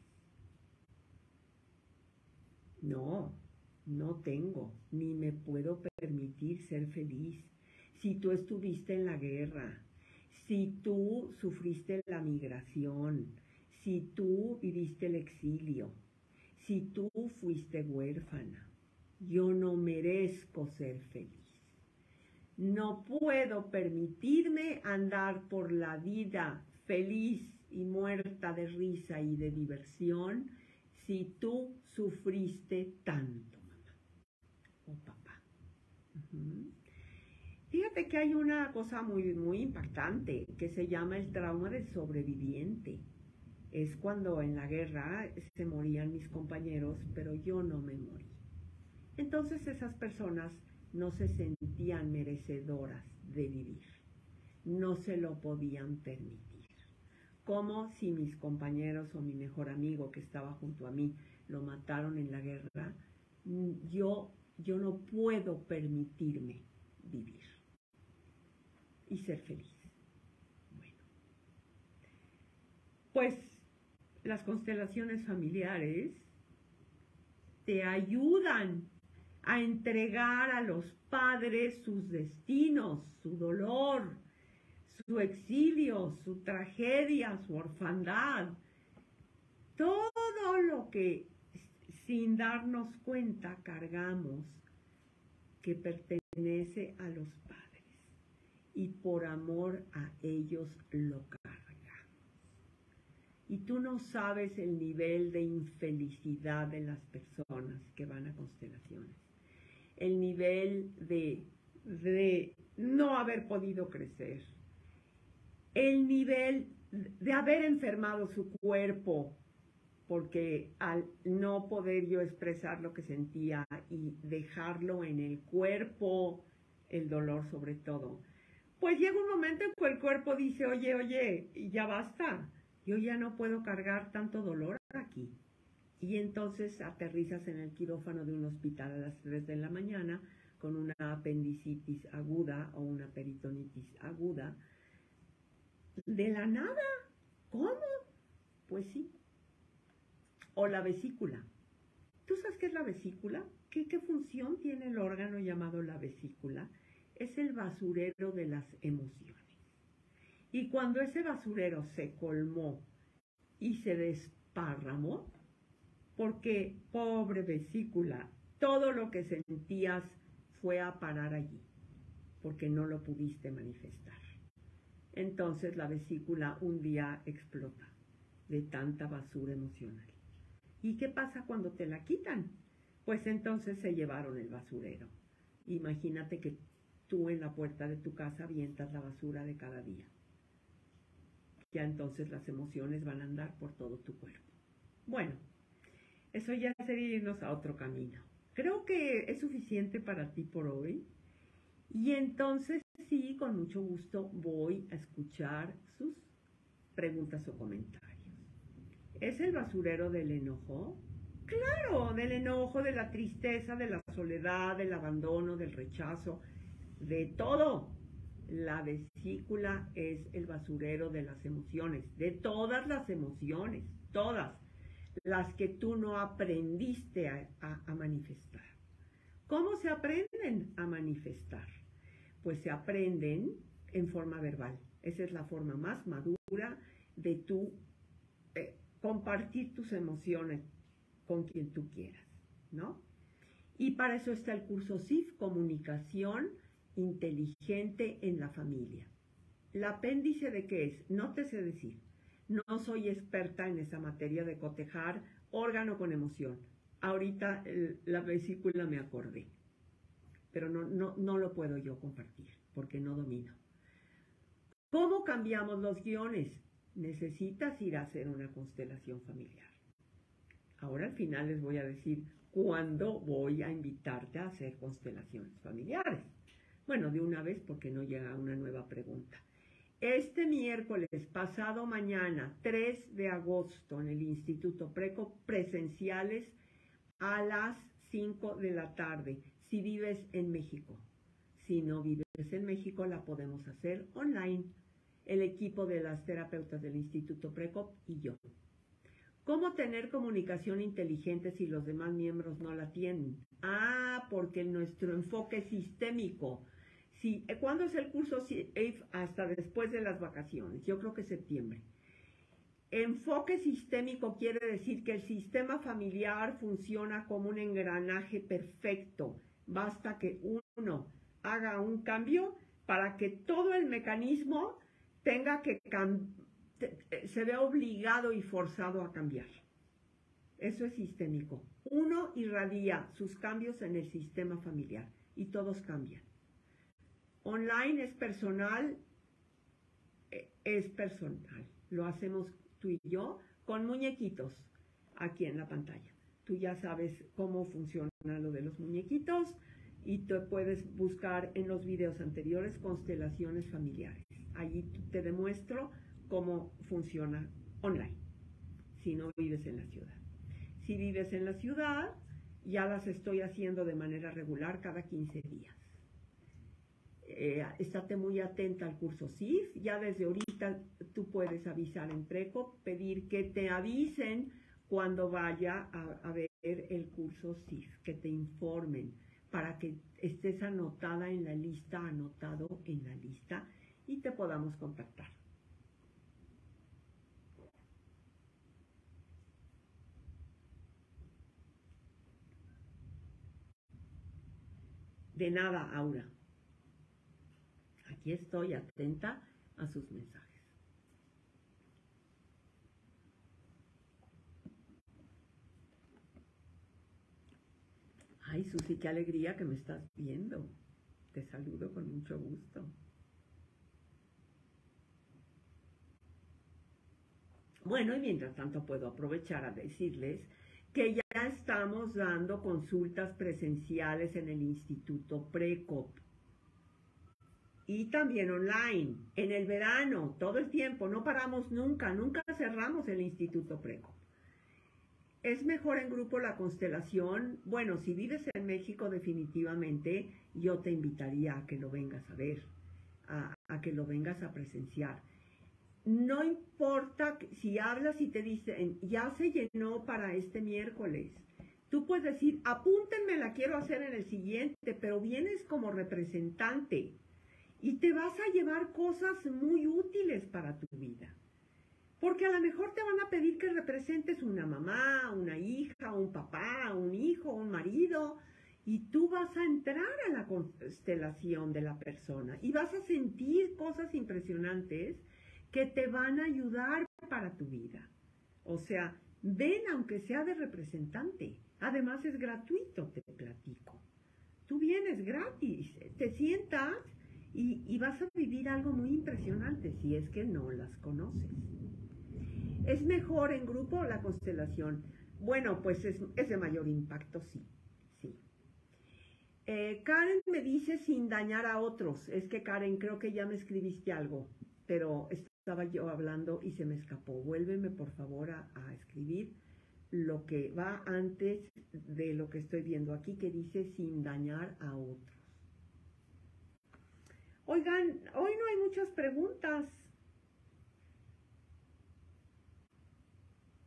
No, no tengo, ni me puedo permitir ser feliz. Si tú estuviste en la guerra, si tú sufriste la migración, si tú viviste el exilio, si tú fuiste huérfana, yo no merezco ser feliz. No puedo permitirme andar por la vida feliz y muerta de risa y de diversión si tú sufriste tanto, mamá o papá. Uh-huh. Fíjate que hay una cosa muy, muy impactante que se llama el trauma del sobreviviente. Es cuando en la guerra se morían mis compañeros, pero yo no me morí. Entonces esas personas no se sentían merecedoras de vivir. No se lo podían permitir. Como si mis compañeros o mi mejor amigo que estaba junto a mí lo mataron en la guerra, yo, yo no puedo permitirme vivir y ser feliz. Bueno, pues las constelaciones familiares te ayudan a entregar a los padres sus destinos, su dolor, su exilio, su tragedia, su orfandad, todo lo que sin darnos cuenta cargamos que pertenece a los padres y por amor a ellos lo cargamos. Y tú no sabes el nivel de infelicidad de las personas que van a constelaciones, el nivel de, de no haber podido crecer, el nivel de haber enfermado su cuerpo, porque al no poder yo expresar lo que sentía y dejarlo en el cuerpo, el dolor sobre todo, pues llega un momento en que el cuerpo dice, oye, oye, ya basta, yo ya no puedo cargar tanto dolor aquí. Y entonces aterrizas en el quirófano de un hospital a las tres de la mañana con una apendicitis aguda o una peritonitis aguda. De la nada. ¿Cómo? Pues sí. O la vesícula. ¿Tú sabes qué es la vesícula? ¿Qué, qué función tiene el órgano llamado la vesícula? Es el basurero de las emociones. Y cuando ese basurero se colmó y se desparramó, porque, pobre vesícula, todo lo que sentías fue a parar allí, porque no lo pudiste manifestar. Entonces la vesícula un día explota de tanta basura emocional. ¿Y qué pasa cuando te la quitan? Pues entonces se llevaron el basurero. Imagínate que tú en la puerta de tu casa avientas la basura de cada día. Ya entonces las emociones van a andar por todo tu cuerpo. Bueno, eso ya sería irnos a otro camino. Creo que es suficiente para ti por hoy. Y entonces sí, con mucho gusto voy a escuchar sus preguntas o comentarios. ¿Es el basurero del enojo? Claro, del enojo, de la tristeza, de la soledad, del abandono, del rechazo, de todo. La vesícula es el basurero de las emociones, de todas las emociones, todas las que tú no aprendiste a, a, a manifestar. ¿Cómo se aprenden a manifestar? pues se aprenden en forma verbal. Esa es la forma más madura de tú eh, compartir tus emociones con quien tú quieras, ¿no? Y para eso está el curso S I F, Comunicación Inteligente en la Familia. ¿El apéndice de qué es? No te sé decir. No soy experta en esa materia de cotejar órgano con emoción. Ahorita el, la vesícula me acordé, pero no, no, no lo puedo yo compartir porque no domino. ¿Cómo cambiamos los guiones? Necesitas ir a hacer una constelación familiar. Ahora al final les voy a decir cuándo voy a invitarte a hacer constelaciones familiares. Bueno, de una vez porque no llega una nueva pregunta. Este miércoles, pasado mañana, tres de agosto, en el Instituto Preco, presenciales a las cinco de la tarde, si vives en México. Si no vives en México, la podemos hacer online. El equipo de las terapeutas del Instituto Preco y yo. ¿Cómo tener comunicación inteligente si los demás miembros no la tienen? Ah, porque nuestro enfoque es sistémico. Sí, ¿cuándo es el curso S I F? Hasta después de las vacaciones, yo creo que septiembre. Enfoque sistémico quiere decir que el sistema familiar funciona como un engranaje perfecto. Basta que uno haga un cambio para que todo el mecanismo tenga que se vea obligado y forzado a cambiar. Eso es sistémico. Uno irradia sus cambios en el sistema familiar y todos cambian. Online es personal, es personal. Lo hacemos tú y yo con muñequitos aquí en la pantalla. Tú ya sabes cómo funciona lo de los muñequitos y te puedes buscar en los videos anteriores constelaciones familiares. Allí te demuestro cómo funciona online, si no vives en la ciudad. Si vives en la ciudad, ya las estoy haciendo de manera regular cada quince días. Eh, estate muy atenta al curso S I F. Ya desde ahorita tú puedes avisar en Preco, pedir que te avisen cuando vaya a, a ver el curso S I F, que te informen para que estés anotada en la lista, anotado en la lista y te podamos contactar. De nada, Aura. Aquí estoy atenta a sus mensajes. Ay, Susi, qué alegría que me estás viendo. Te saludo con mucho gusto. Bueno, y mientras tanto puedo aprovechar a decirles que ya estamos dando consultas presenciales en el Instituto Preco. Y también online, en el verano, todo el tiempo, no paramos nunca, nunca cerramos el Instituto Preco. ¿Es mejor en grupo la constelación? Bueno, si vives en México definitivamente, yo te invitaría a que lo vengas a ver, a, a que lo vengas a presenciar. No importa si hablas y te dicen, ya se llenó para este miércoles. Tú puedes decir, apúntenme, la quiero hacer en el siguiente, pero vienes como representante. Y te vas a llevar cosas muy útiles para tu vida. Porque a lo mejor te van a pedir que representes una mamá, una hija, un papá, un hijo, un marido. Y tú vas a entrar a la constelación de la persona. Y vas a sentir cosas impresionantes que te van a ayudar para tu vida. O sea, ven aunque sea de representante. Además es gratuito, te platico. Tú vienes gratis, te sientas... Y, y vas a vivir algo muy impresionante si es que no las conoces. ¿Es mejor en grupo la constelación? Bueno, pues es, es de mayor impacto, sí. sí. Eh, Karen me dice sin dañar a otros. Es que Karen, creo que ya me escribiste algo, pero estaba yo hablando y se me escapó. Vuélveme por favor a, a escribir lo que va antes de lo que estoy viendo aquí, que dice sin dañar a otros. Oigan, hoy no hay muchas preguntas.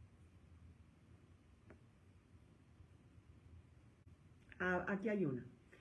Ah, aquí hay una.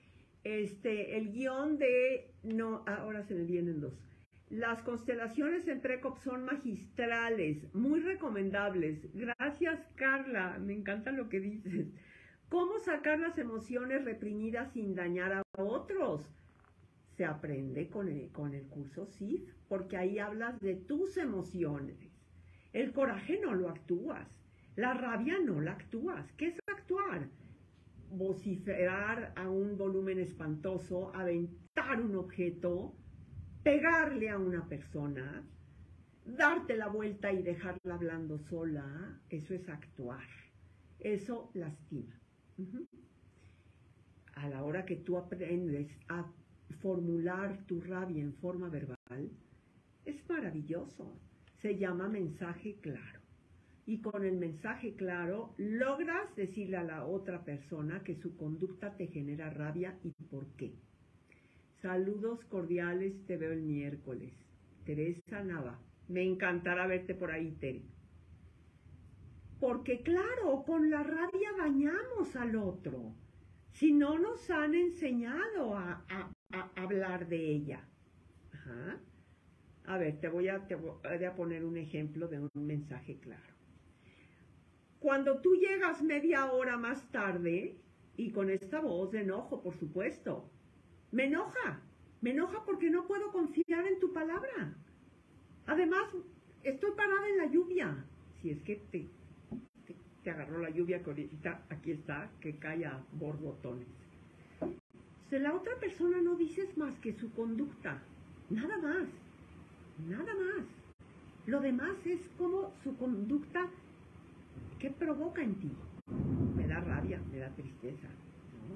Este, el guión de, no, ahora se me vienen dos. Las constelaciones en Precop son magistrales, muy recomendables. Gracias, Carla, me encanta lo que dices. ¿Cómo sacar las emociones reprimidas sin dañar a otros? Se aprende con el, con el curso S I F, porque ahí hablas de tus emociones. El coraje no lo actúas, la rabia no la actúas. ¿Qué es actuar? Vociferar a un volumen espantoso, aventar un objeto, pegarle a una persona, darte la vuelta y dejarla hablando sola. Eso es actuar. Eso lastima. Uh-huh. A la hora que tú aprendes a formular tu rabia en forma verbal, es maravilloso. Se llama mensaje claro. Y con el mensaje claro logras decirle a la otra persona que su conducta te genera rabia y por qué. Saludos cordiales, te veo el miércoles. Teresa Nava, me encantará verte por ahí, Tere. Porque claro, con la rabia dañamos al otro. Si no nos han enseñado a, a, a hablar de ella. Ajá. A ver, te voy a, te voy a poner un ejemplo de un mensaje claro. Cuando tú llegas media hora más tarde, y con esta voz de enojo, por supuesto, me enoja, me enoja porque no puedo confiar en tu palabra. Además, estoy parada en la lluvia. Si es que te, te, te agarró la lluvia, que ahorita aquí está, que cae a borbotones. Si la otra persona no dices más que su conducta, nada más, nada más. Lo demás es como su conducta, ¿qué provoca en ti? Me da rabia, me da tristeza, ¿no?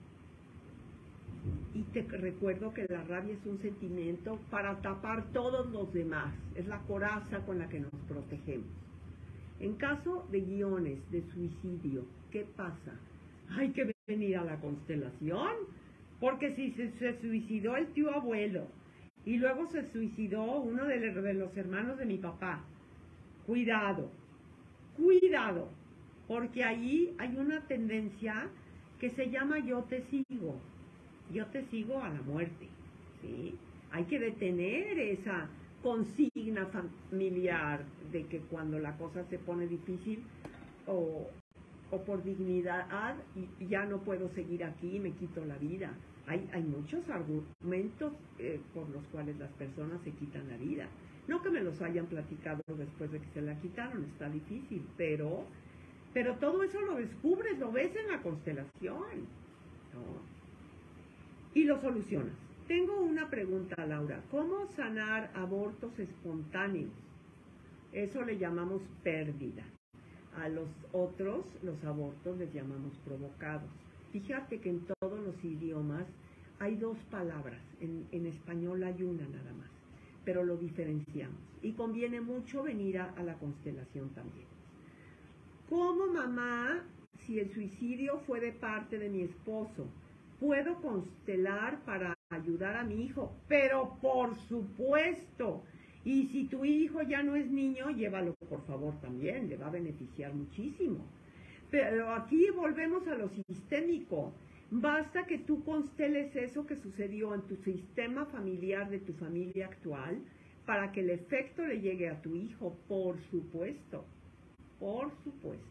Y te recuerdo que la rabia es un sentimiento para tapar todos los demás. Es la coraza con la que nos protegemos. En caso de guiones de suicidio, ¿qué pasa? Hay que venir a la constelación, porque si se, se suicidó el tío abuelo y luego se suicidó uno de, de los hermanos de mi papá, cuidado, cuidado, porque ahí hay una tendencia que se llama yo te sigo. Yo te sigo a la muerte, ¿sí? Hay que detener esa consigna familiar de que cuando la cosa se pone difícil o, o por dignidad y ya no puedo seguir aquí y me quito la vida. Hay, hay muchos argumentos eh, por los cuales las personas se quitan la vida. No que me los hayan platicado después de que se la quitaron, está difícil, pero, pero todo eso lo descubres, lo ves en la constelación, ¿no? Y lo solucionas. Tengo una pregunta, Laura. ¿Cómo sanar abortos espontáneos? Eso le llamamos pérdida. A los otros, los abortos, les llamamos provocados. Fíjate que en todos los idiomas hay dos palabras. En, en español hay una nada más. Pero lo diferenciamos. Y conviene mucho venir a, a la constelación también. Como mamá, si el suicidio fue de parte de mi esposo, puedo constelar para ayudar a mi hijo, pero por supuesto. Y si tu hijo ya no es niño, llévalo por favor también, le va a beneficiar muchísimo. Pero aquí volvemos a lo sistémico. Basta que tú consteles eso que sucedió en tu sistema familiar de tu familia actual para que el efecto le llegue a tu hijo, por supuesto, por supuesto.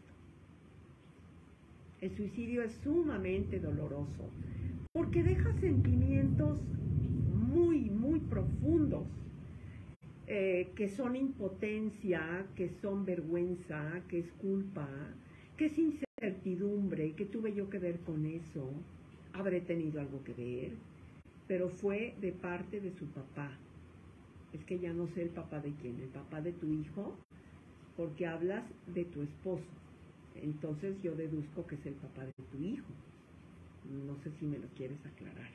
El suicidio es sumamente doloroso porque deja sentimientos muy, muy profundos eh, que son impotencia, que son vergüenza, que es culpa, que es incertidumbre, que tuve yo que ver con eso, habré tenido algo que ver, pero fue de parte de su papá. Es que ya no sé el papá de quién, el papá de tu hijo, porque hablas de tu esposo. Entonces yo deduzco que es el papá de tu hijo. No sé si me lo quieres aclarar.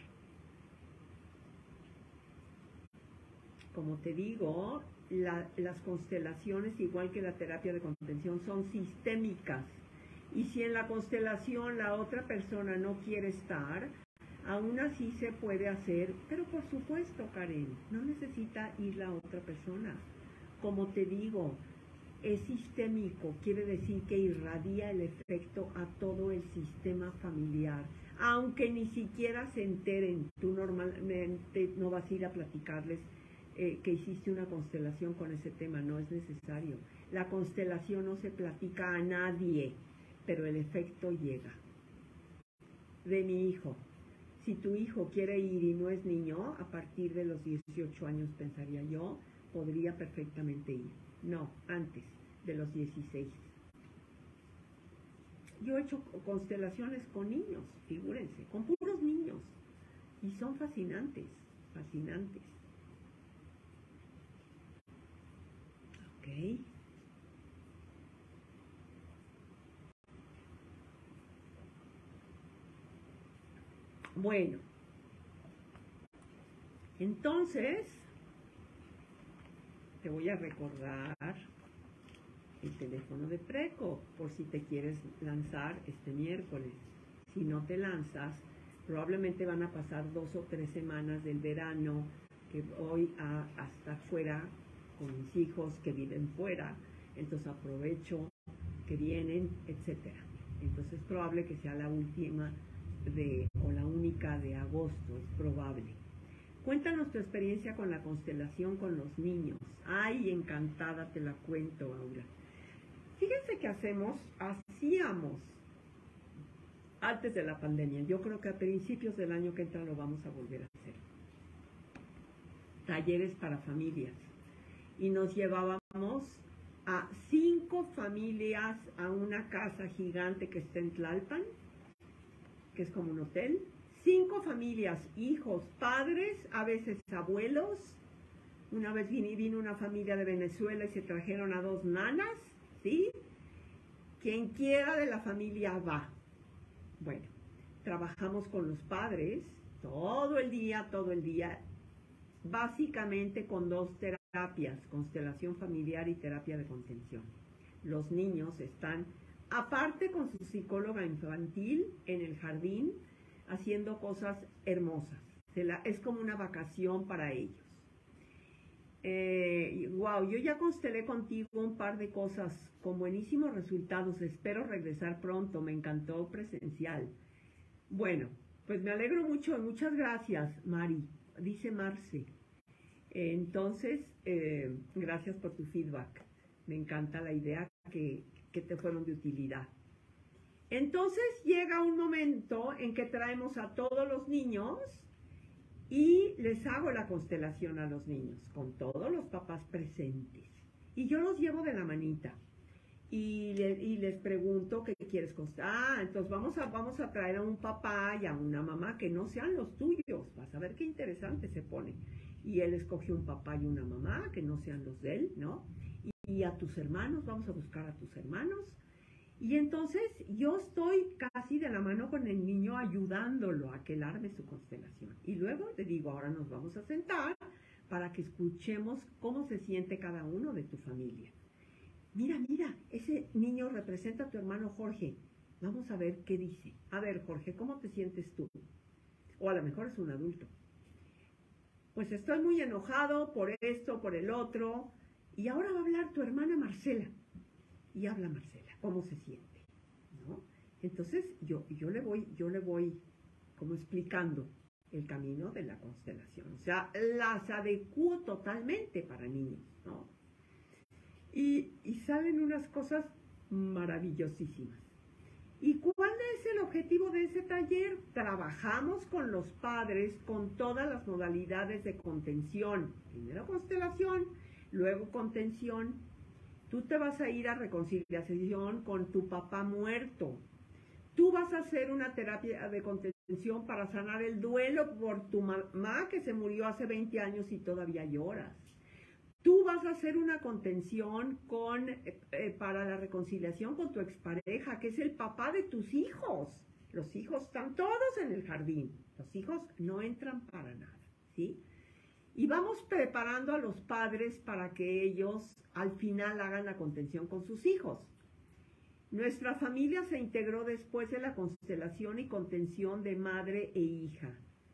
Como te digo, la, las constelaciones, igual que la terapia de contención, son sistémicas. Y si en la constelación la otra persona no quiere estar, aún así se puede hacer, pero por supuesto, Karen, no necesita ir la otra persona. Como te digo, es sistémico, quiere decir que irradia el efecto a todo el sistema familiar, aunque ni siquiera se enteren. Tú normalmente no vas a ir a platicarles eh, que hiciste una constelación con ese tema, no es necesario. La constelación no se platica a nadie, pero el efecto llega. De mi hijo. Si tu hijo quiere ir y no es niño, a partir de los dieciocho años, pensaría yo, podría perfectamente ir. No, antes de los dieciséis. Yo he hecho constelaciones con niños, figúrense, con puros niños. Y son fascinantes, fascinantes. Ok. Bueno. Entonces, te voy a recordar el teléfono de Preco, por si te quieres lanzar este miércoles. Si no te lanzas, probablemente van a pasar dos o tres semanas del verano, que voy a, a estar fuera con mis hijos que viven fuera, entonces aprovecho que vienen, etcétera. Entonces es probable que sea la última de, o la única de agosto, es probable. Cuéntanos tu experiencia con la constelación con los niños. Ay, encantada te la cuento, Aura. Fíjense que hacemos, hacíamos antes de la pandemia. Yo creo que a principios del año que entra lo vamos a volver a hacer. Talleres para familias. Y nos llevábamos a cinco familias a una casa gigante que está en Tlalpan, que es como un hotel. Cinco familias, hijos, padres, a veces abuelos. Una vez vino, vino una familia de Venezuela y se trajeron a dos nanas, ¿sí? Quien quiera de la familia va. Bueno, trabajamos con los padres todo el día, todo el día, básicamente con dos terapias, constelación familiar y terapia de contención. Los niños están, aparte con su psicóloga infantil, en el jardín, haciendo cosas hermosas. Se la, es como una vacación para ellos. Eh, wow, yo ya constelé contigo un par de cosas con buenísimos resultados. Espero regresar pronto. Me encantó presencial. Bueno, pues me alegro mucho. Muchas gracias, Mari. Dice Marce. Eh, entonces, eh, gracias por tu feedback. Me encanta la idea que, que te fueron de utilidad. Entonces llega un momento en que traemos a todos los niños y les hago la constelación a los niños, con todos los papás presentes. Y yo los llevo de la manita y, le, y les pregunto qué quieres constelar. Ah, entonces vamos a, vamos a traer a un papá y a una mamá que no sean los tuyos. Vas a ver qué interesante se pone. Y él escogió un papá y una mamá que no sean los de él, ¿no? Y, y a tus hermanos, vamos a buscar a tus hermanos. Y entonces yo estoy casi de la mano con el niño ayudándolo a que él arme su constelación. Y luego le digo, ahora nos vamos a sentar para que escuchemos cómo se siente cada uno de tu familia. Mira, mira, ese niño representa a tu hermano Jorge. Vamos a ver qué dice. A ver, Jorge, ¿cómo te sientes tú? O a lo mejor es un adulto. Pues estoy muy enojado por esto, por el otro. Y ahora va a hablar tu hermana Marcela. Y habla Marcela, ¿cómo se siente? ¿No? Entonces yo, yo, le voy, yo le voy como explicando el camino de la constelación. O sea, las adecuo totalmente para niños, ¿no? Y, y salen unas cosas maravillosísimas. ¿Y cuál es el objetivo de ese taller? Trabajamos con los padres con todas las modalidades de contención. Primero constelación, luego contención. Tú te vas a ir a reconciliación con tu papá muerto. Tú vas a hacer una terapia de contención para sanar el duelo por tu mamá que se murió hace veinte años y todavía lloras. Tú vas a hacer una contención con, eh, para la reconciliación con tu expareja, que es el papá de tus hijos. Los hijos están todos en el jardín. Los hijos no entran para nada, ¿sí? Y vamos preparando a los padres para que ellos al final hagan la contención con sus hijos. Nuestra familia se integró después de la constelación y contención de madre e hija.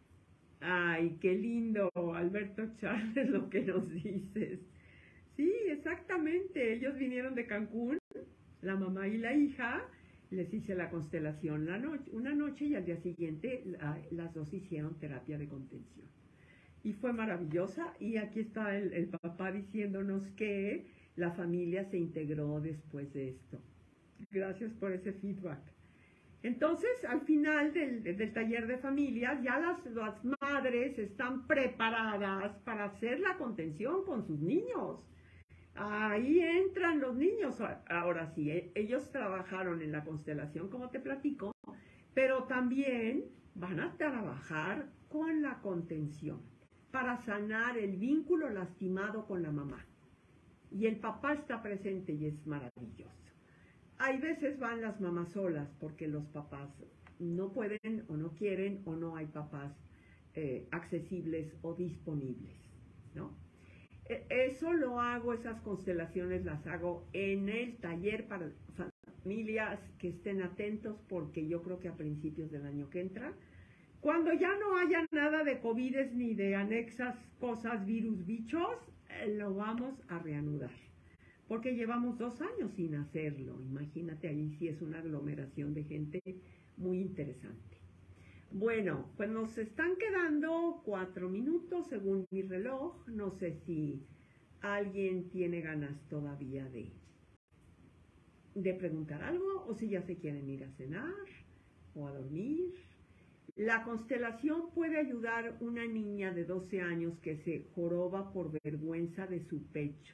Ay, qué lindo, Alberto Charles, lo que nos dices. Sí, exactamente. Ellos vinieron de Cancún, la mamá y la hija, Les hice la constelación la noche, una noche y al día siguiente la, las dos hicieron terapia de contención. Y fue maravillosa. Y aquí está el, el papá diciéndonos que la familia se integró después de esto. Gracias por ese feedback. Entonces, al final del, del taller de familias, ya las, las madres están preparadas para hacer la contención con sus niños. Ahí entran los niños. Ahora sí, ellos trabajaron en la constelación, como te platico, pero también van a trabajar con la contención para sanar el vínculo lastimado con la mamá. Y el papá está presente y es maravilloso. Hay veces van las mamás solas porque los papás no pueden o no quieren o no hay papás eh, accesibles o disponibles, ¿no? Eso lo hago, esas constelaciones las hago en el taller para familias que estén atentos porque yo creo que a principios del año que entra, cuando ya no haya nada de COVID ni de anexas, cosas, virus, bichos, eh, lo vamos a reanudar. Porque llevamos dos años sin hacerlo. Imagínate, ahí sí es una aglomeración de gente muy interesante. Bueno, pues nos están quedando cuatro minutos según mi reloj. No sé si alguien tiene ganas todavía de, de preguntar algo o si ya se quieren ir a cenar o a dormir. La constelación puede ayudar a una niña de doce años que se joroba por vergüenza de su pecho.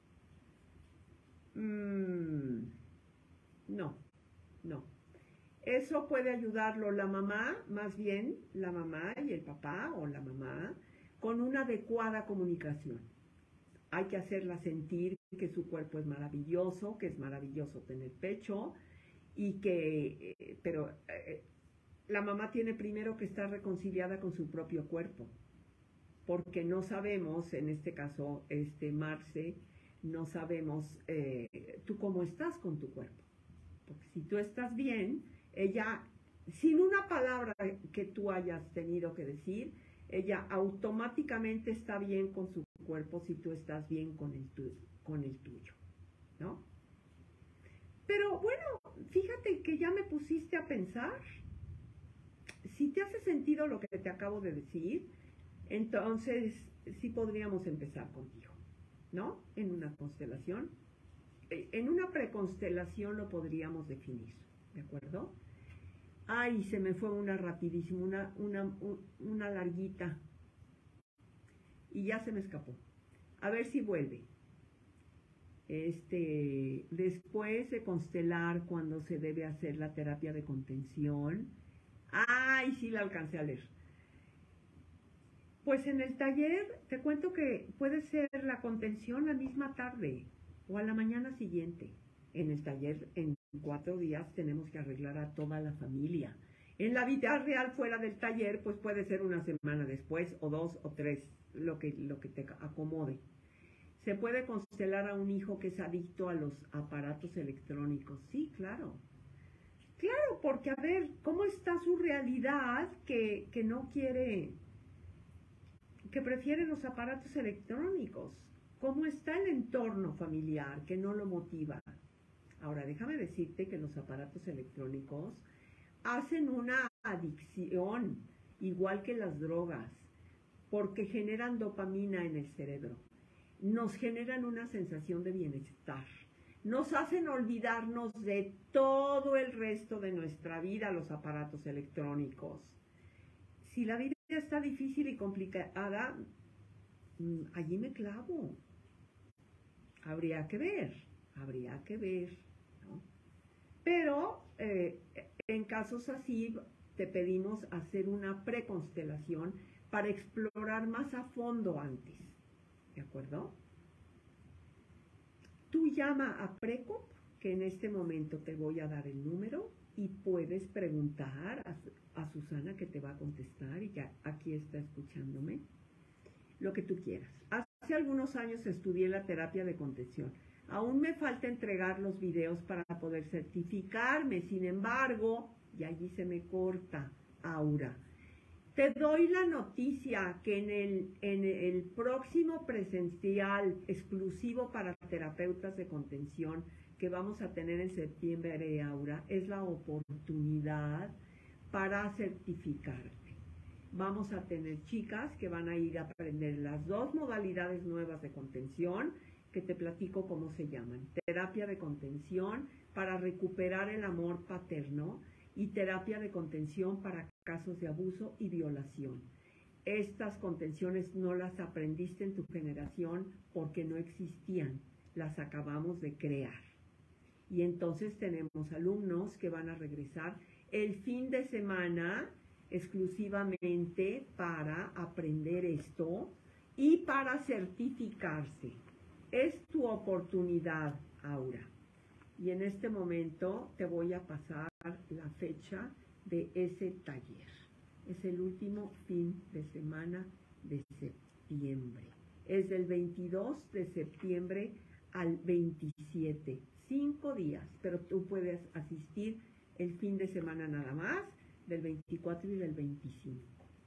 Mm, no, no. Eso puede ayudarlo la mamá, más bien la mamá y el papá o la mamá, con una adecuada comunicación. Hay que hacerla sentir que su cuerpo es maravilloso, que es maravilloso tener pecho y que, eh, pero eh, la mamá tiene primero que estar reconciliada con su propio cuerpo, porque no sabemos, en este caso, este Marce, no sabemos eh, tú cómo estás con tu cuerpo. Porque si tú estás bien, ella, sin una palabra que tú hayas tenido que decir, ella automáticamente está bien con su cuerpo si tú estás bien con el, tu, con el tuyo, ¿no? Pero bueno, fíjate que ya me pusiste a pensar. Si te hace sentido lo que te acabo de decir, entonces sí podríamos empezar contigo, ¿no? En una constelación. En una preconstelación lo podríamos definir, ¿de acuerdo? Ay, se me fue una rapidísimo, una, una, una larguita. Y ya se me escapó. A ver si vuelve. Este, después de constelar cuando se debe hacer la terapia de contención. Ay, sí la alcancé a leer. Pues en el taller te cuento que puede ser la contención la misma tarde o a la mañana siguiente. En el taller en cuatro días tenemos que arreglar a toda la familia. En la vida real fuera del taller pues puede ser una semana después o dos o tres, lo que, lo que te acomode. Se puede constelar a un hijo que es adicto a los aparatos electrónicos. Sí, claro. Claro, porque a ver, ¿cómo está su realidad que, que no quiere, que prefiere los aparatos electrónicos? ¿Cómo está el entorno familiar que no lo motiva? Ahora, déjame decirte que los aparatos electrónicos hacen una adicción, igual que las drogas, porque generan dopamina en el cerebro. Nos generan una sensación de bienestar. Nos hacen olvidarnos de todo el resto de nuestra vida, los aparatos electrónicos. Si la vida está difícil y complicada, allí me clavo. Habría que ver, habría que ver, ¿no? Pero eh, en casos así te pedimos hacer una preconstelación para explorar más a fondo antes, ¿de acuerdo? Tú llama a Precop, que en este momento te voy a dar el número y puedes preguntar a, a Susana, que te va a contestar y que aquí está escuchándome, lo que tú quieras. Hace algunos años estudié la terapia de contención. Aún me falta entregar los videos para poder certificarme. Sin embargo, y allí se me corta, Aura. Te doy la noticia que en el, en el próximo presencial exclusivo para terapeutas de contención que vamos a tener en septiembre, Aura, es la oportunidad para certificarte. Vamos a tener chicas que van a ir a aprender las dos modalidades nuevas de contención, que te platico cómo se llaman. Terapia de contención para recuperar el amor paterno y terapia de contención para casos de abuso y violación. Estas contenciones no las aprendiste en tu generación porque no existían, las acabamos de crear. Y entonces tenemos alumnos que van a regresar el fin de semana exclusivamente para aprender esto y para certificarse. Es tu oportunidad, Aura. Y en este momento te voy a pasar la fecha de ese taller. Es el último fin de semana de septiembre. Es del veintidós de septiembre al veintisiete. Cinco días, pero tú puedes asistir el fin de semana nada más, del veinticuatro y del veinticinco.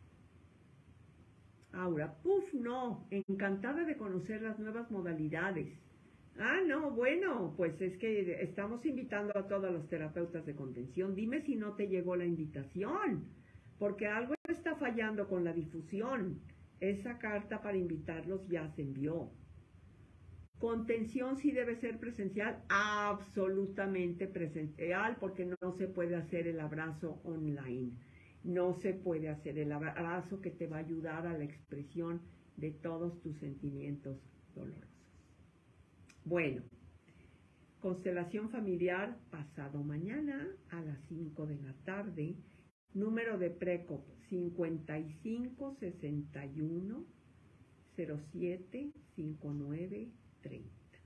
Aura, puf, no, encantada de conocer las nuevas modalidades. Ah, no, bueno, pues es que estamos invitando a todos los terapeutas de contención. Dime si no te llegó la invitación, porque algo está fallando con la difusión. Esa carta para invitarlos ya se envió. Contención sí debe ser presencial, absolutamente presencial, porque no se puede hacer el abrazo online. No se puede hacer el abrazo que te va a ayudar a la expresión de todos tus sentimientos dolorosos. Bueno, constelación familiar pasado mañana a las cinco de la tarde. Número de Precop cincuenta y cinco sesenta y uno cero siete cincuenta y nueve treinta.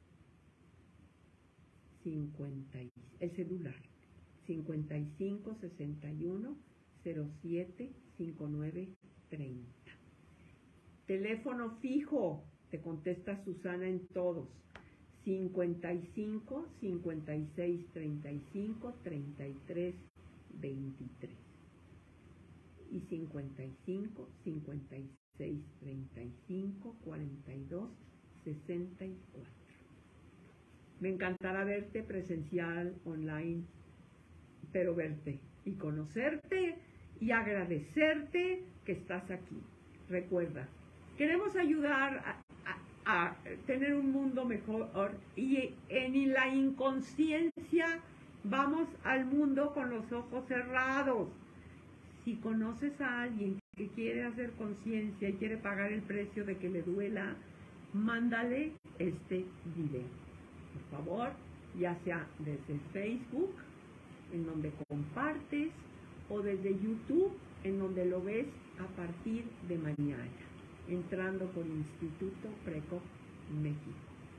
cincuenta, el celular cincuenta y cinco sesenta y uno cero siete cincuenta y nueve treinta. Teléfono fijo, te contesta Susana en todos. cincuenta y cinco cincuenta y seis treinta y cinco treinta y tres veintitrés. Y cincuenta y cinco cincuenta y seis treinta y cinco cuarenta y dos sesenta y cuatro. Me encantará verte presencial, online, pero verte y conocerte y agradecerte que estás aquí. Recuerda, queremos ayudar a, a, a tener un mundo mejor y en la inconsciencia vamos al mundo con los ojos cerrados. Si conoces a alguien que quiere hacer conciencia y quiere pagar el precio de que le duela, mándale este video. Por favor, ya sea desde Facebook, en donde compartes, o desde YouTube, en donde lo ves a partir de mañana, entrando por Instituto Precop México.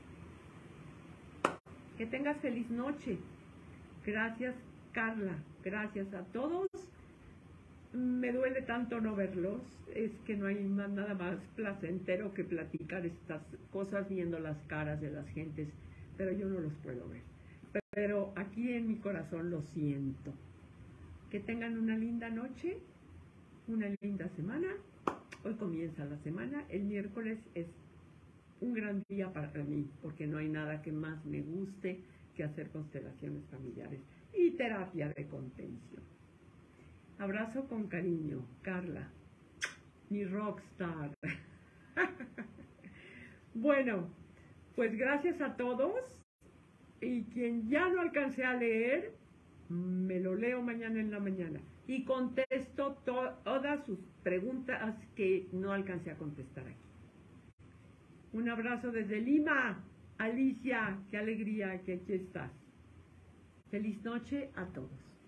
Que tengas feliz noche. Gracias, Carla. Gracias a todos. Me duele tanto no verlos, es que no hay nada más placentero que platicar estas cosas viendo las caras de las gentes, pero yo no los puedo ver. Pero aquí en mi corazón lo siento. Que tengan una linda noche, una linda semana. Hoy comienza la semana, el miércoles es un gran día para mí, porque no hay nada que más me guste que hacer constelaciones familiares y terapia de contención. Abrazo con cariño, Carla, mi rockstar. Bueno, pues gracias a todos. Y quien ya no alcancé a leer, me lo leo mañana en la mañana. Y contesto to todas sus preguntas que no alcancé a contestar aquí. Un abrazo desde Lima. Alicia, qué alegría que aquí estás. Feliz noche a todos.